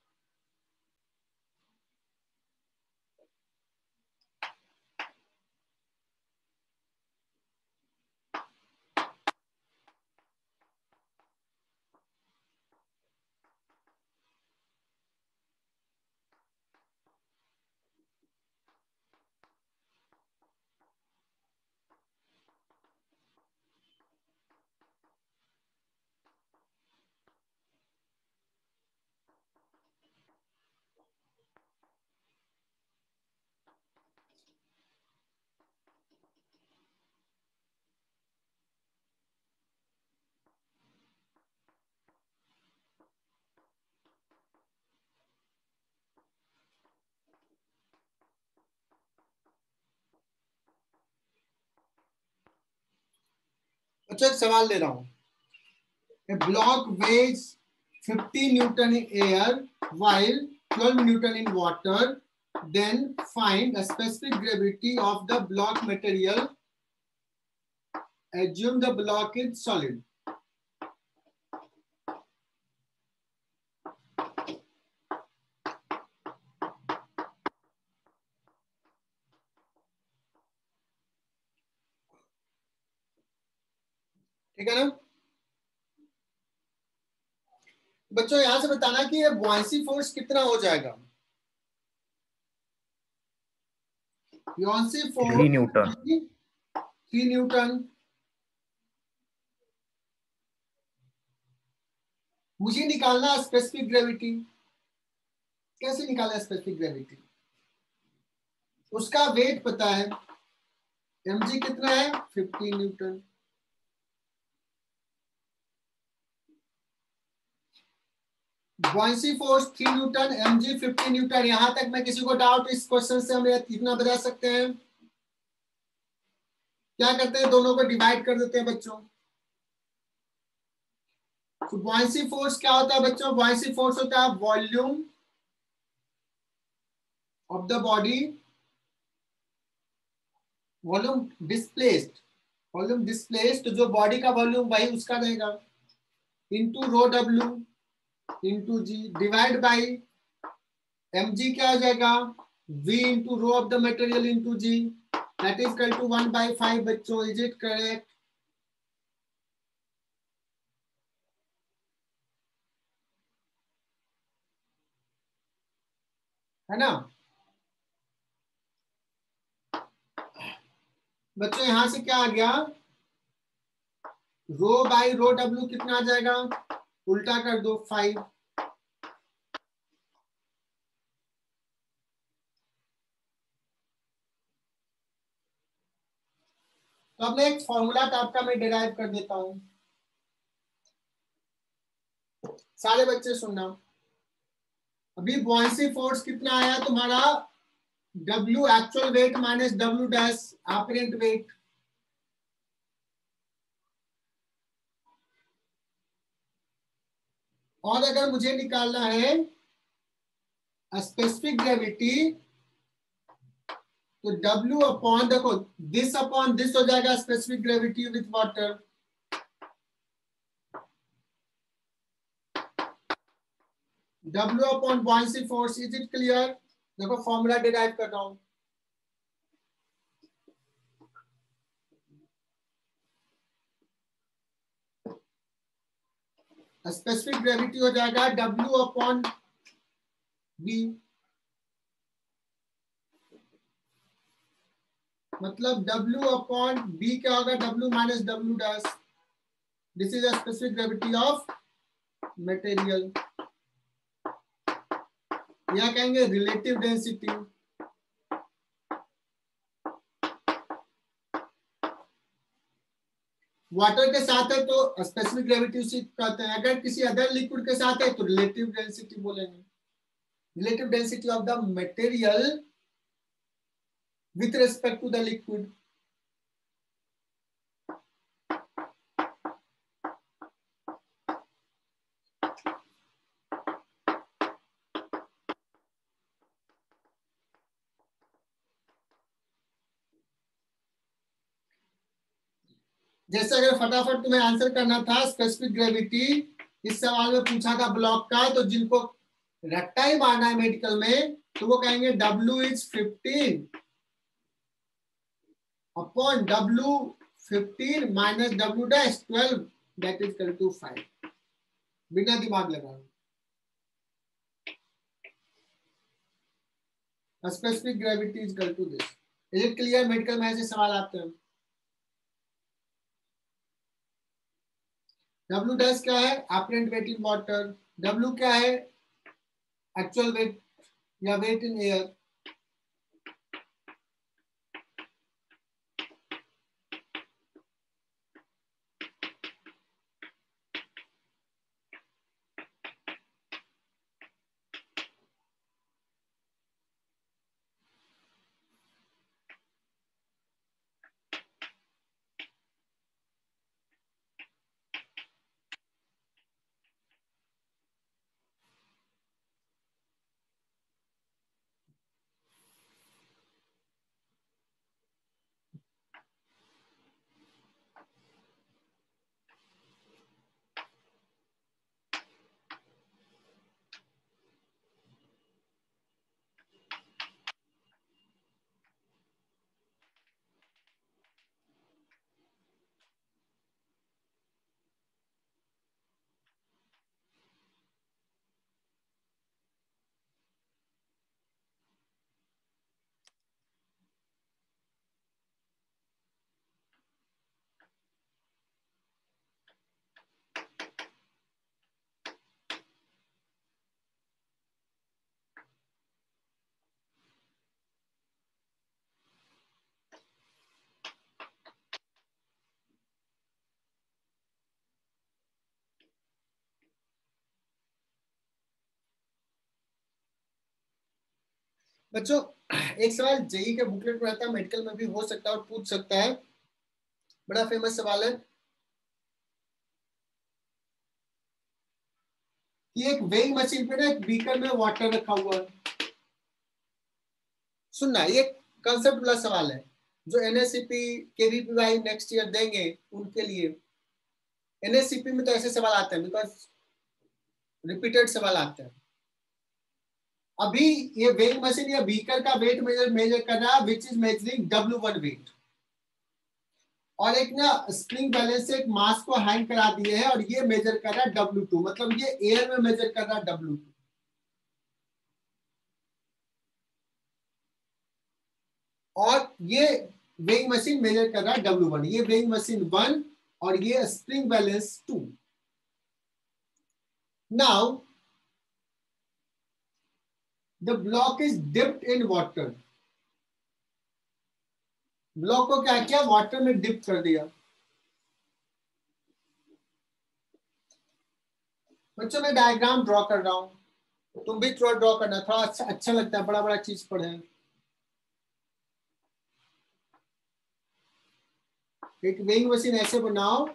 अच्छा एक सवाल दे रहा हूं। A block weighs 50 Newton in air while 12 Newton in water. Then find a specific gravity of the block material. Assume the block is solid. ठीक है ना बच्चों? यहां से बताना कि ये बुआंसी फोर्स कितना हो जाएगा। Buoyancy force 3 newton. 3 न्यूटन। मुझे निकालना स्पेसिफिक ग्रेविटी। कैसे निकालना स्पेसिफिक ग्रेविटी? उसका वेट पता है, mg कितना है 50 newton. Buoyancy force 3 newton, mg 50 newton. यहां तक मैं किसी को डाउट इस क्वेश्चन से हम इतना बता सकते हैं? क्या करते हैं, दोनों को डिवाइड कर देते हैं बच्चों। तो बुआंसी फोर्स क्या होता है बच्चों? बुआंसी फोर्स होता है volume of the body, volume displaced, volume displaced. तो जो बॉडी का वॉल्यूम वही उसका रहेगा, इंटू रो डब्ल्यू into g divide by mg क्या हो जाएगा v into rho of the material into g, that is equal to 1/5 बच्चों। Is it correct? है ना बच्चों? यहां से क्या आ गया, रो बाई रो डब्ल्यू कितना आ जाएगा, उल्टा कर दो 5। तो अब मैं एक फॉर्मूला आपका मैं डिराइव कर देता हूं, सारे बच्चे सुनना। अभी बुआंसी फोर्स कितना आया तुम्हारा, W actual weight minus W dash apparent weight. और अगर मुझे निकालना है स्पेसिफिक ग्रेविटी, तो W अपॉन, देखो दिस अपॉन दिस हो जाएगा specific gravity with water. W upon buoyancy force. Is it clear? देखो फॉर्मूला डिराइव कर रहा हूं। स्पेसिफिक ग्रेविटी हो जाएगा W अपॉन V, मतलब W अपॉन B क्या होगा, W minus W dash. This is a specific gravity of material, या कहेंगे रिलेटिव डेंसिटी। वाटर के साथ है तो स्पेसिफिक ग्रेविटी उसी कहते हैं, अगर किसी अदर लिक्विड के साथ है तो रिलेटिव डेंसिटी बोलेंगे। Relative density of the material with respect to the liquid. जैसे अगर फटाफट तुम्हें आंसर करना था, स्पेसिफिक ग्रेविटी इस सवाल में पूछा था ब्लॉक का, तो जिनको रट्टा ही मारना है मेडिकल में तो वो कहेंगे W is 15 upon W 15 minus W dash 12 that is equal to 5, बिना दिमाग लगाए। Specific gravity is equal to this. Is it clear? Medical में ऐसे सवाल आते हैं। W डैश क्या है? Apparent weight in water. W क्या है? एक्चुअल वेट या वेट इन एयर। बच्चों एक सवाल जेई के बुकलेट में रहता है, मेडिकल में भी हो सकता है और पूछ सकता है, बड़ा फेमस सवाल है कि एक वेइंग मशीन पे ना एक बीकर में वाटर रखा हुआ है। सुनना, ये कंसेप्ट वाला सवाल है जो एनएससीपी केवीपीवाई नेक्स्ट ईयर देंगे उनके लिए। एनएससीपी में तो ऐसे सवाल आते हैं बिकॉज रिपीटेड सवाल आते हैं। अभी ये वेइंग मशीन या बीकर का वेट मेजर कर रहा है which is measuring W1 wait, और एक ना स्प्रिंग बैलेंस से एक मास को हैंग करा दिए है और ये मेजर कर रहा है W2, मतलब ये एयर में मेजर कर रहा है W2। और ये वेइंग मशीन मेजर कर रहा है W1, ये वेइंग मशीन 1 और ये spring balance 2। Now the block is dipped in water. Block को क्या किया? वाटर में डिप कर दिया। बच्चों मैं डायग्राम ड्रॉ कर रहा हूं, तुम भी थोड़ा ड्रॉ करना, थोड़ा अच्छा लगता है, बड़ा बड़ा चीज पढ़े। एक वेइंग मशीन ऐसे बनाओ,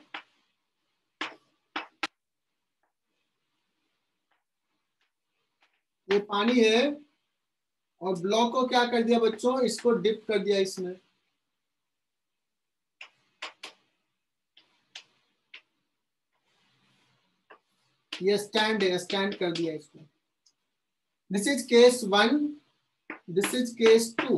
ये पानी है और ब्लॉक को क्या कर दिया बच्चों? इसको डिप कर दिया इसमें। ये स्टैंड है, स्टैंड कर दिया इसको। This is case 1, this is case 2।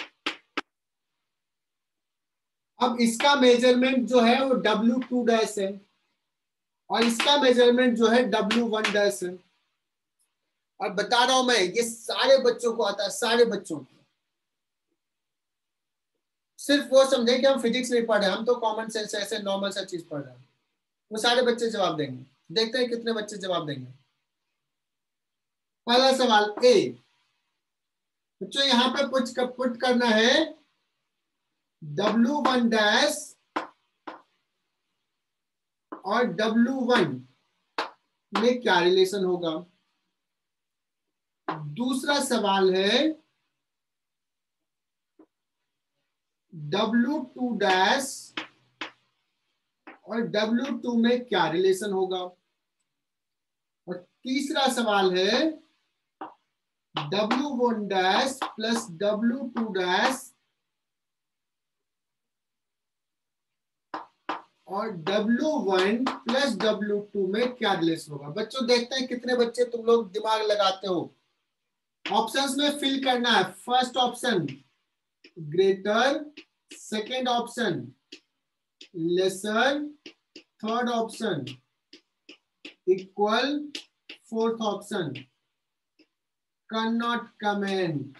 अब इसका मेजरमेंट जो है वो W2 डैश है और इसका मेजरमेंट जो है W1 डैश है। और बता रहा हूं मैं, ये सारे बच्चों को आता है, सारे बच्चों को। सिर्फ वो समझे कि हम फिजिक्स नहीं पढ़ रहे, हम तो कॉमन सेंस ऐसे नॉर्मल सा चीज पढ़ रहे हैं। वो सारे बच्चे जवाब देंगे, देखते हैं कितने बच्चे जवाब देंगे। पहला सवाल ए बच्चों, यहां पे पुट करना है W1 डैश और W1 में क्या रिलेशन होगा। दूसरा सवाल है W2 डैश और W2 में क्या रिलेशन होगा। और तीसरा सवाल है W1 dash plus W2 dash और W1 प्लस W2 में क्या रिलेशन होगा। बच्चों देखते हैं कितने बच्चे तुम लोग दिमाग लगाते हो। ऑप्शंस में फिल करना है। First option greater, second option lesser, third option equal, fourth option can not comment.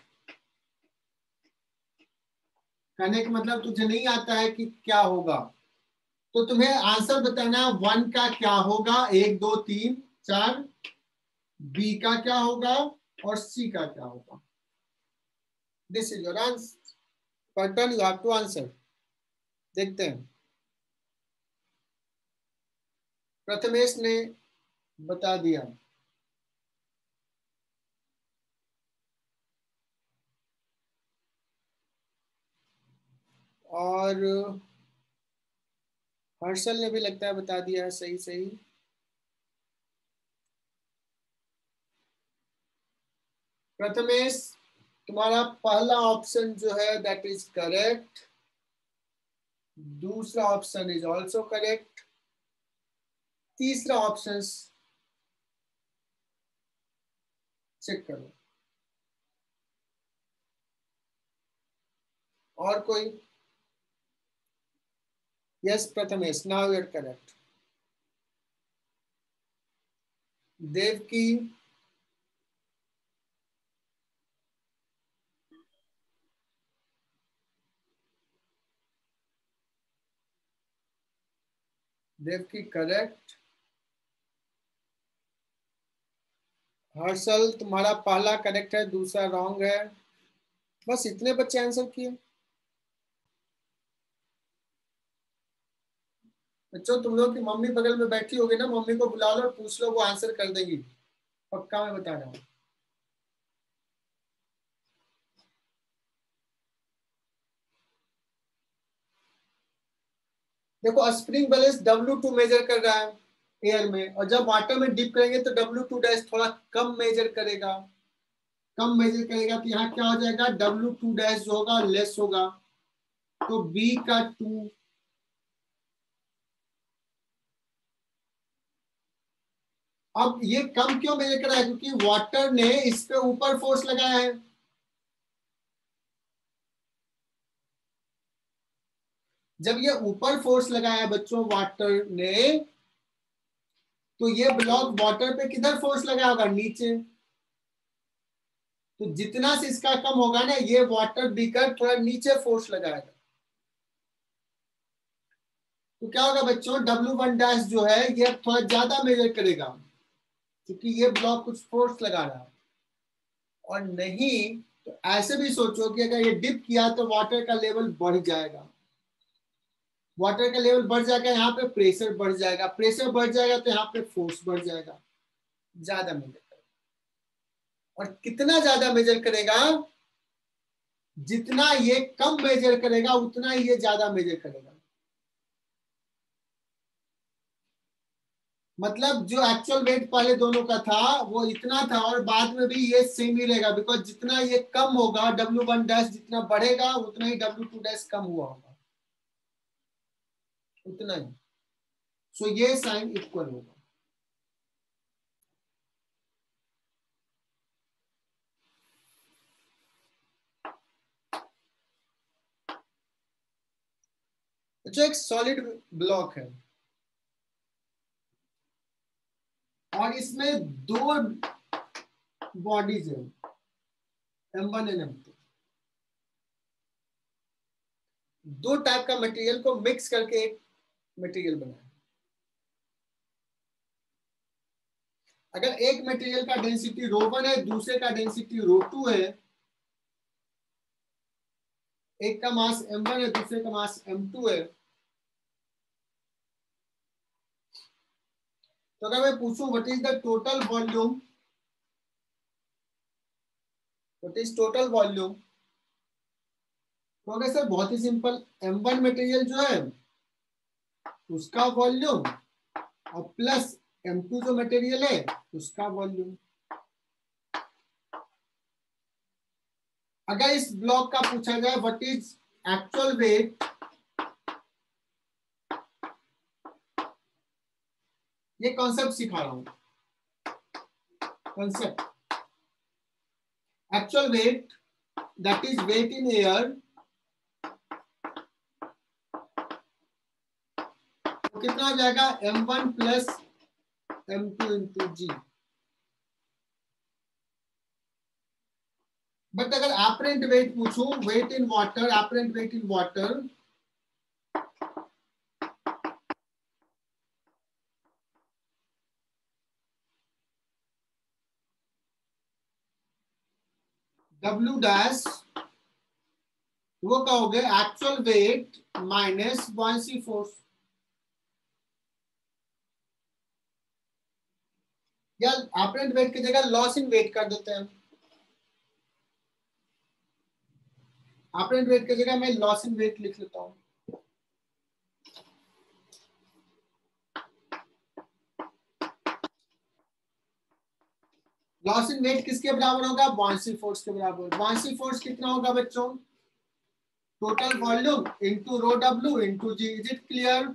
कहने का मतलब तुझे नहीं आता है कि क्या होगा, तो तुम्हें आंसर बताना है। 1 का क्या होगा, 1 2 3 4, बी का क्या होगा और सी का क्या होगा। This is your answer pattern, you have to answer. देखते हैं प्रथमेश ने बता दिया। और हर्षल ने भी लगता है बता दिया है। सही सही। प्रथमेश तुम्हारा पहला ऑप्शन जो है दैट इज करेक्ट, दूसरा ऑप्शन इज ऑल्सो करेक्ट, तीसरा ऑप्शन चेक करो। और कोई? Yes Prathamesh, now you are correct. Devaki, Devaki correct. Harshal तुम्हारा पहला करेक्ट है, दूसरा रॉन्ग है। बस इतने बच्चे आंसर किए। बच्चों तुम लोग की मम्मी बगल में बैठी होगी ना, मम्मी को बुला लो और पूछ लो, वो आंसर कर देगी पक्का, मैं बता रहा हूँ। देखो स्प्रिंग बैलेंस W2 मेजर कर रहा है एयर में, और जब वाटर में डिप करेंगे तो W2 डैश थोड़ा कम मेजर करेगा, कम मेजर करेगा तो यहाँ क्या हो जाएगा, W2 डैश जो होगा लेस होगा, तो B का 2। अब ये कम क्यों मेजर कर रहा है, क्योंकि वाटर ने इस पे ऊपर फोर्स लगाया है। जब ये ऊपर फोर्स लगाया है बच्चों वाटर ने, तो ये ब्लॉक वाटर पे किधर फोर्स लगाया होगा, नीचे। तो जितना से इसका कम होगा ना, ये वाटर बीकर थोड़ा नीचे फोर्स लगाएगा। तो क्या होगा बच्चों, W1 डैश जो है ये थोड़ा ज्यादा मेजर करेगा, क्योंकि ये ब्लॉक कुछ फोर्स लगा रहा है। और नहीं तो ऐसे भी सोचो कि अगर ये डिप किया तो वाटर का लेवल बढ़ जाएगा, वाटर का लेवल बढ़ जाएगा, यहाँ पे प्रेशर बढ़ जाएगा, प्रेशर बढ़ जाएगा तो यहाँ पे फोर्स बढ़ जाएगा, ज्यादा मेजर करेगा। और कितना ज्यादा मेजर करेगा, जितना ये कम मेजर करेगा उतना ही ये ज्यादा मेजर करेगा। मतलब जो एक्चुअल वेट पहले दोनों का था वो इतना था, और बाद में भी ये सेम ही रहेगा, बिकॉज जितना ये कम होगा W1 डैश जितना बढ़ेगा उतना ही W2 डैश कम हुआ होगा, उतना ही। सो ये साइन इक्वल होगा। जो एक सॉलिड ब्लॉक है और इसमें दो बॉडीज है, M1 एंड M2, दो टाइप का मटेरियल को मिक्स करके एक मटेरियल बनाया। अगर एक मटेरियल का डेंसिटी ρ1 है, दूसरे का डेंसिटी ρ2 है, एक का मास M1 है, दूसरे का मास M2 है, तो अगर मैं पूछूं what is the total volume, what is total volume, तो अगर सर बहुत ही सिंपल, M1 मटेरियल जो है उसका वॉल्यूम और प्लस M2 जो मटेरियल है उसका वॉल्यूम। अगर इस ब्लॉक का पूछा जाए व्हाट इज एक्चुअल वेट ये कॉन्सेप्ट सिखा रहा हूं, concept. Actual weight, that is weight in air, तो कितना हो जाएगा m1 plus m2 into g. But अगर एपरेंट वेट पूछूं, weight in water, apparent weight in water, W dash, वो कहोगे actual weight minus buoyancy force, या एपरेंट वेट की जगह लॉस इन वेट कर देते हैं। एपरेंट वेट की जगह मैं लॉस इन वेट लिख लेता हूं। लॉस इन वेट किसके बराबर होगा? बॉयंसी फोर्स के बराबर। बॉयंसी फोर्स कितना होगा बच्चों? टोटल वॉल्यूम इनटू रो डब्ल्यू into g. Is it clear?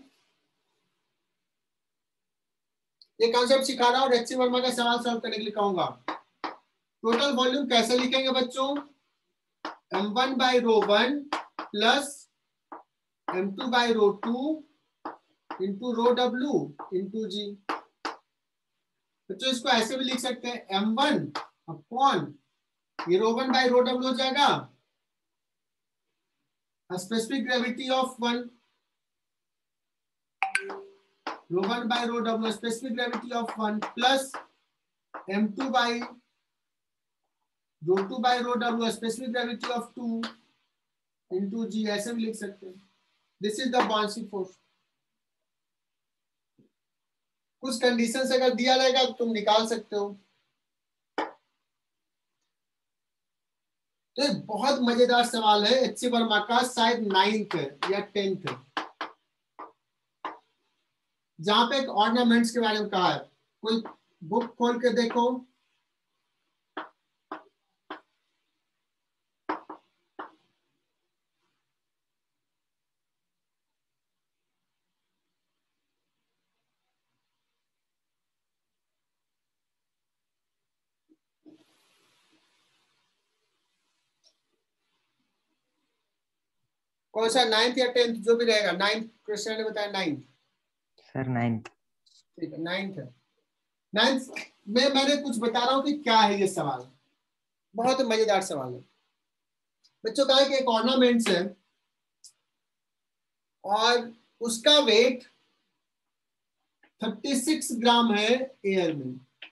ये कॉन्सेप्ट सिखा रहा हूं, रेक्सी वर्मा का सवाल सॉल्व करने के लिए कहूंगा। टोटल वॉल्यूम कैसे लिखेंगे बच्चों? m1 by rho 1 plus m2 by rho 2 into rho डब्ल्यू इंटू जी। बच्चों इसको ऐसे भी लिख सकते हैं, m1 अपॉन ये रो 1 बाई रो डब्ल्यू हो जाएगा, specific gravity of 1, rho 1 by rho डब्ल्यू specific gravity of 1 plus m2 by rho 2 by rho डब्ल्यू specific gravity of 2 into g. ऐसे भी लिख सकते हैं। This is the buoyancy force. कुछ कंडीशन से अगर दिया रहेगा तो तुम निकाल सकते हो। तो एक बहुत मजेदार सवाल है एच.सी. वर्मा का, शायद 9th या 10th, जहां पे एक ऑर्नामेंट्स के बारे में कहा है। कोई बुक खोल के देखो। कौन सा 9th या 10th जो भी रहेगा? 9th, कृष्ण ने बताया 9th। Sir 9th। ठीक है 9th है। 9th में मैंने कुछ बता रहा हूं कि क्या है ये सवाल। बहुत मजेदार सवाल है बच्चों। कहा है कि एक ऑर्नामेंट्स है और उसका वेट 36 ग्राम है एयर में,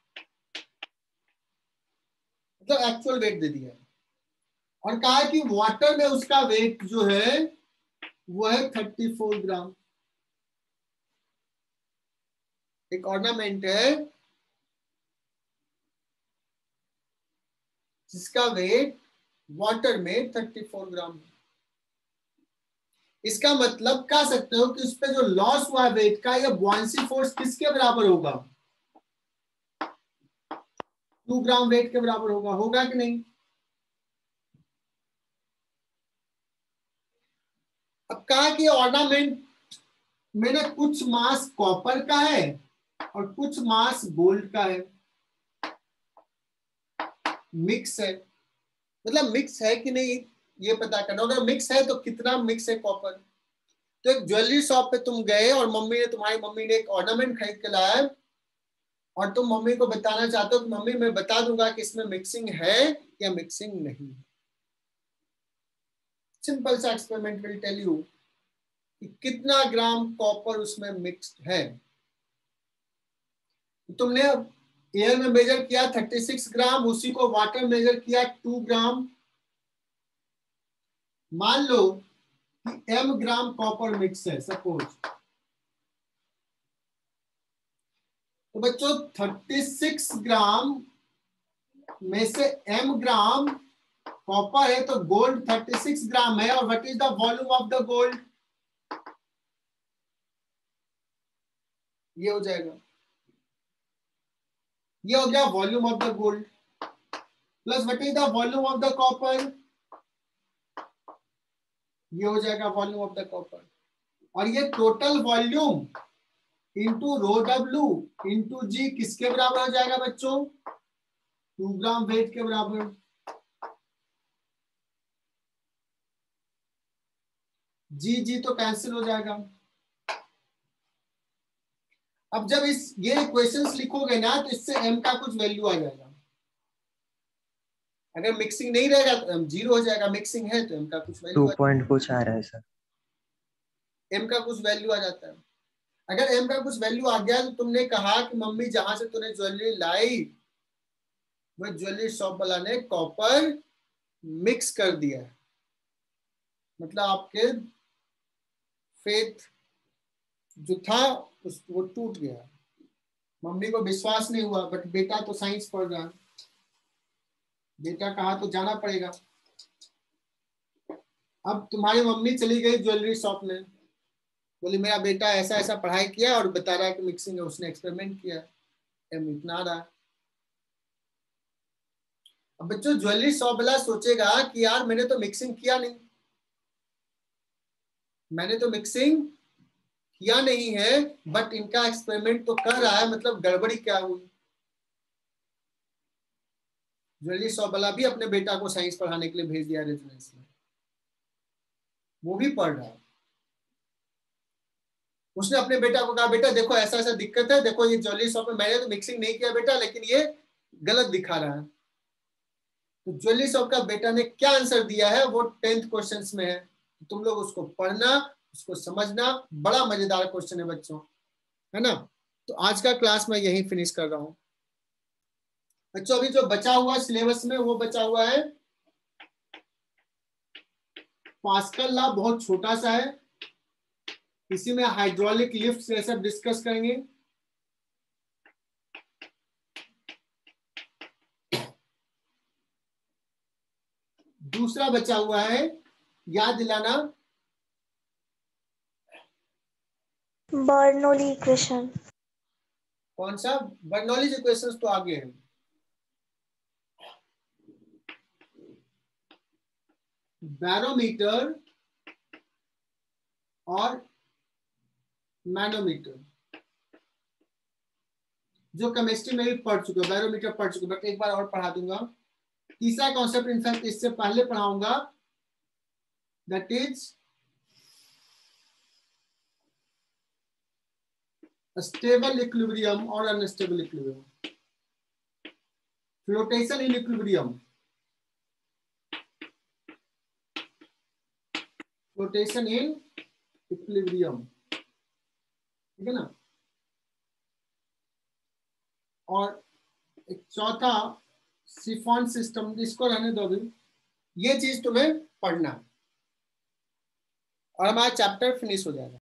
मतलब एक्चुअल वेट दे दिया है। और कहा है कि वाटर में उसका वेट जो है वो है 34 ग्राम। एक ऑर्नामेंट है जिसका वेट वाटर में 34 ग्राम है। इसका मतलब कह सकते हो कि उस पर जो लॉस हुआ वेट का, या बॉयंसी फोर्स किसके बराबर होगा? 2 ग्राम वेट के बराबर होगा। होगा कि नहीं? अब कहा कि ऑर्नामेंट में ना कुछ मास कॉपर का है और कुछ मास गोल्ड का है, मिक्स है। मतलब मिक्स है कि नहीं ये पता करना। अगर मिक्स है तो कितना मिक्स है कॉपर? तो एक ज्वेलरी शॉप पे तुम गए और तुम्हारी मम्मी ने एक ऑर्नामेंट खरीद के लाया और तुम मम्मी को बताना चाहते हो कि मम्मी मैं बता दूंगा कि इसमें मिक्सिंग है या मिक्सिंग नहीं। सिंपल सा एक्सपेरिमेंट विल टेल यू कि कितना ग्राम कॉपर उसमें मिक्स्ड है। तुमने एयर में मेजर किया 36 ग्राम, उसी को वाटर मेजर किया 2 ग्राम। मान लो कि m ग्राम कॉपर मिक्स है सपोज, तो बच्चों 36 ग्राम में से m ग्राम कॉपर है, तो गोल्ड 36 ग्राम है। और what is the volume of the gold? ये हो जाएगा, ये हो गया volume of the gold. Plus what is the volume of the copper? ये हो जाएगा वॉल्यूम ऑफ द कॉपर। और ये टोटल वॉल्यूम इंटू रो डब्ल्यू इंटू जी किसके बराबर हो जाएगा बच्चों? 2 ग्राम वेट के बराबर। जी जी तो कैंसिल हो जाएगा। अब जब ये इक्वेशंस लिखोगे ना तो इससे m का कुछ वैल्यू आ जाएगा। अगर मिक्सिंग नहीं रहेगा तो m 0 हो जाएगा, मिक्सिंग है तो m का कुछ वैल्यू 2 पॉइंट कुछ आ रहा है सर। m का कुछ वैल्यू आ जाता है। अगर m का कुछ वैल्यू आ गया तो तुमने कहा कि मम्मी जहां से तूने ज्वेलरी लाई वो ज्वेलरी शॉप वाला ने कॉपर मिक्स कर दिया है, मतलब आपके फेथ जो था वो टूट गया। मम्मी को विश्वास नहीं हुआ, बट बेटा तो साइंस पढ़ रहा है, बेटा कहा तो जाना पड़ेगा। अब तुम्हारी मम्मी चली गई ज्वेलरी शॉप में, बोली मेरा बेटा ऐसा ऐसा पढ़ाई किया और बता रहा है कि मिक्सिंग है, उसने एक्सपेरिमेंट किया, एम इतना आ रहा है। अब बच्चों ज्वेलरी शॉप वाला सोचेगा कि यार मैंने तो मिक्सिंग किया नहीं, मैंने तो मिक्सिंग किया नहीं है, बट इनका एक्सपेरिमेंट तो कर रहा है, मतलब गड़बड़ी क्या हुई। ज्वेलरी शॉप वाला भी अपने बेटा को साइंस पढ़ाने के लिए भेज दिया रेजिडेंस में, वो भी पढ़ रहा है। उसने अपने बेटा को कहा बेटा देखो ऐसा ऐसा दिक्कत है, देखो ये ज्वेलरी शॉप में मैंने तो मिक्सिंग नहीं किया बेटा, लेकिन ये गलत दिखा रहा है। तो ज्वेलरी शॉप का बेटा ने क्या आंसर दिया है वो 10th क्वेश्चन में है, तुम लोग उसको पढ़ना, उसको समझना। बड़ा मजेदार क्वेश्चन है बच्चों, है ना। तो आज का क्लास मैं यही फिनिश कर रहा हूं बच्चों। अभी जो बचा हुआ सिलेबस में वो बचा हुआ है पास्कल लॉ, बहुत छोटा सा है, इसी में हाइड्रोलिक लिफ्ट ये सब डिस्कस करेंगे। दूसरा बचा हुआ है, याद दिलाना, बर्नौली इक्वेशन। कौन सा? बर्नौली इक्वेशंस तो आगे है। बैरोमीटर और मैनोमीटर जो केमिस्ट्री में भी पढ़ चुके हो, बैरोमीटर पढ़ चुके हो, बट एक बार और पढ़ा दूंगा। तीसरा कॉन्सेप्ट इनफैक्ट इससे पहले पढ़ाऊंगा, दैट इज स्टेबल इक्विलिब्रियम और unstable equilibrium, flotation in equilibrium, flotation in equilibrium, ठीक है ना। और एक चौथा सिफॉन सिस्टम, इसको रहने दो अभी, ये चीज तुम्हें पढ़ना और हमारा चैप्टर फिनिश हो जाएगा।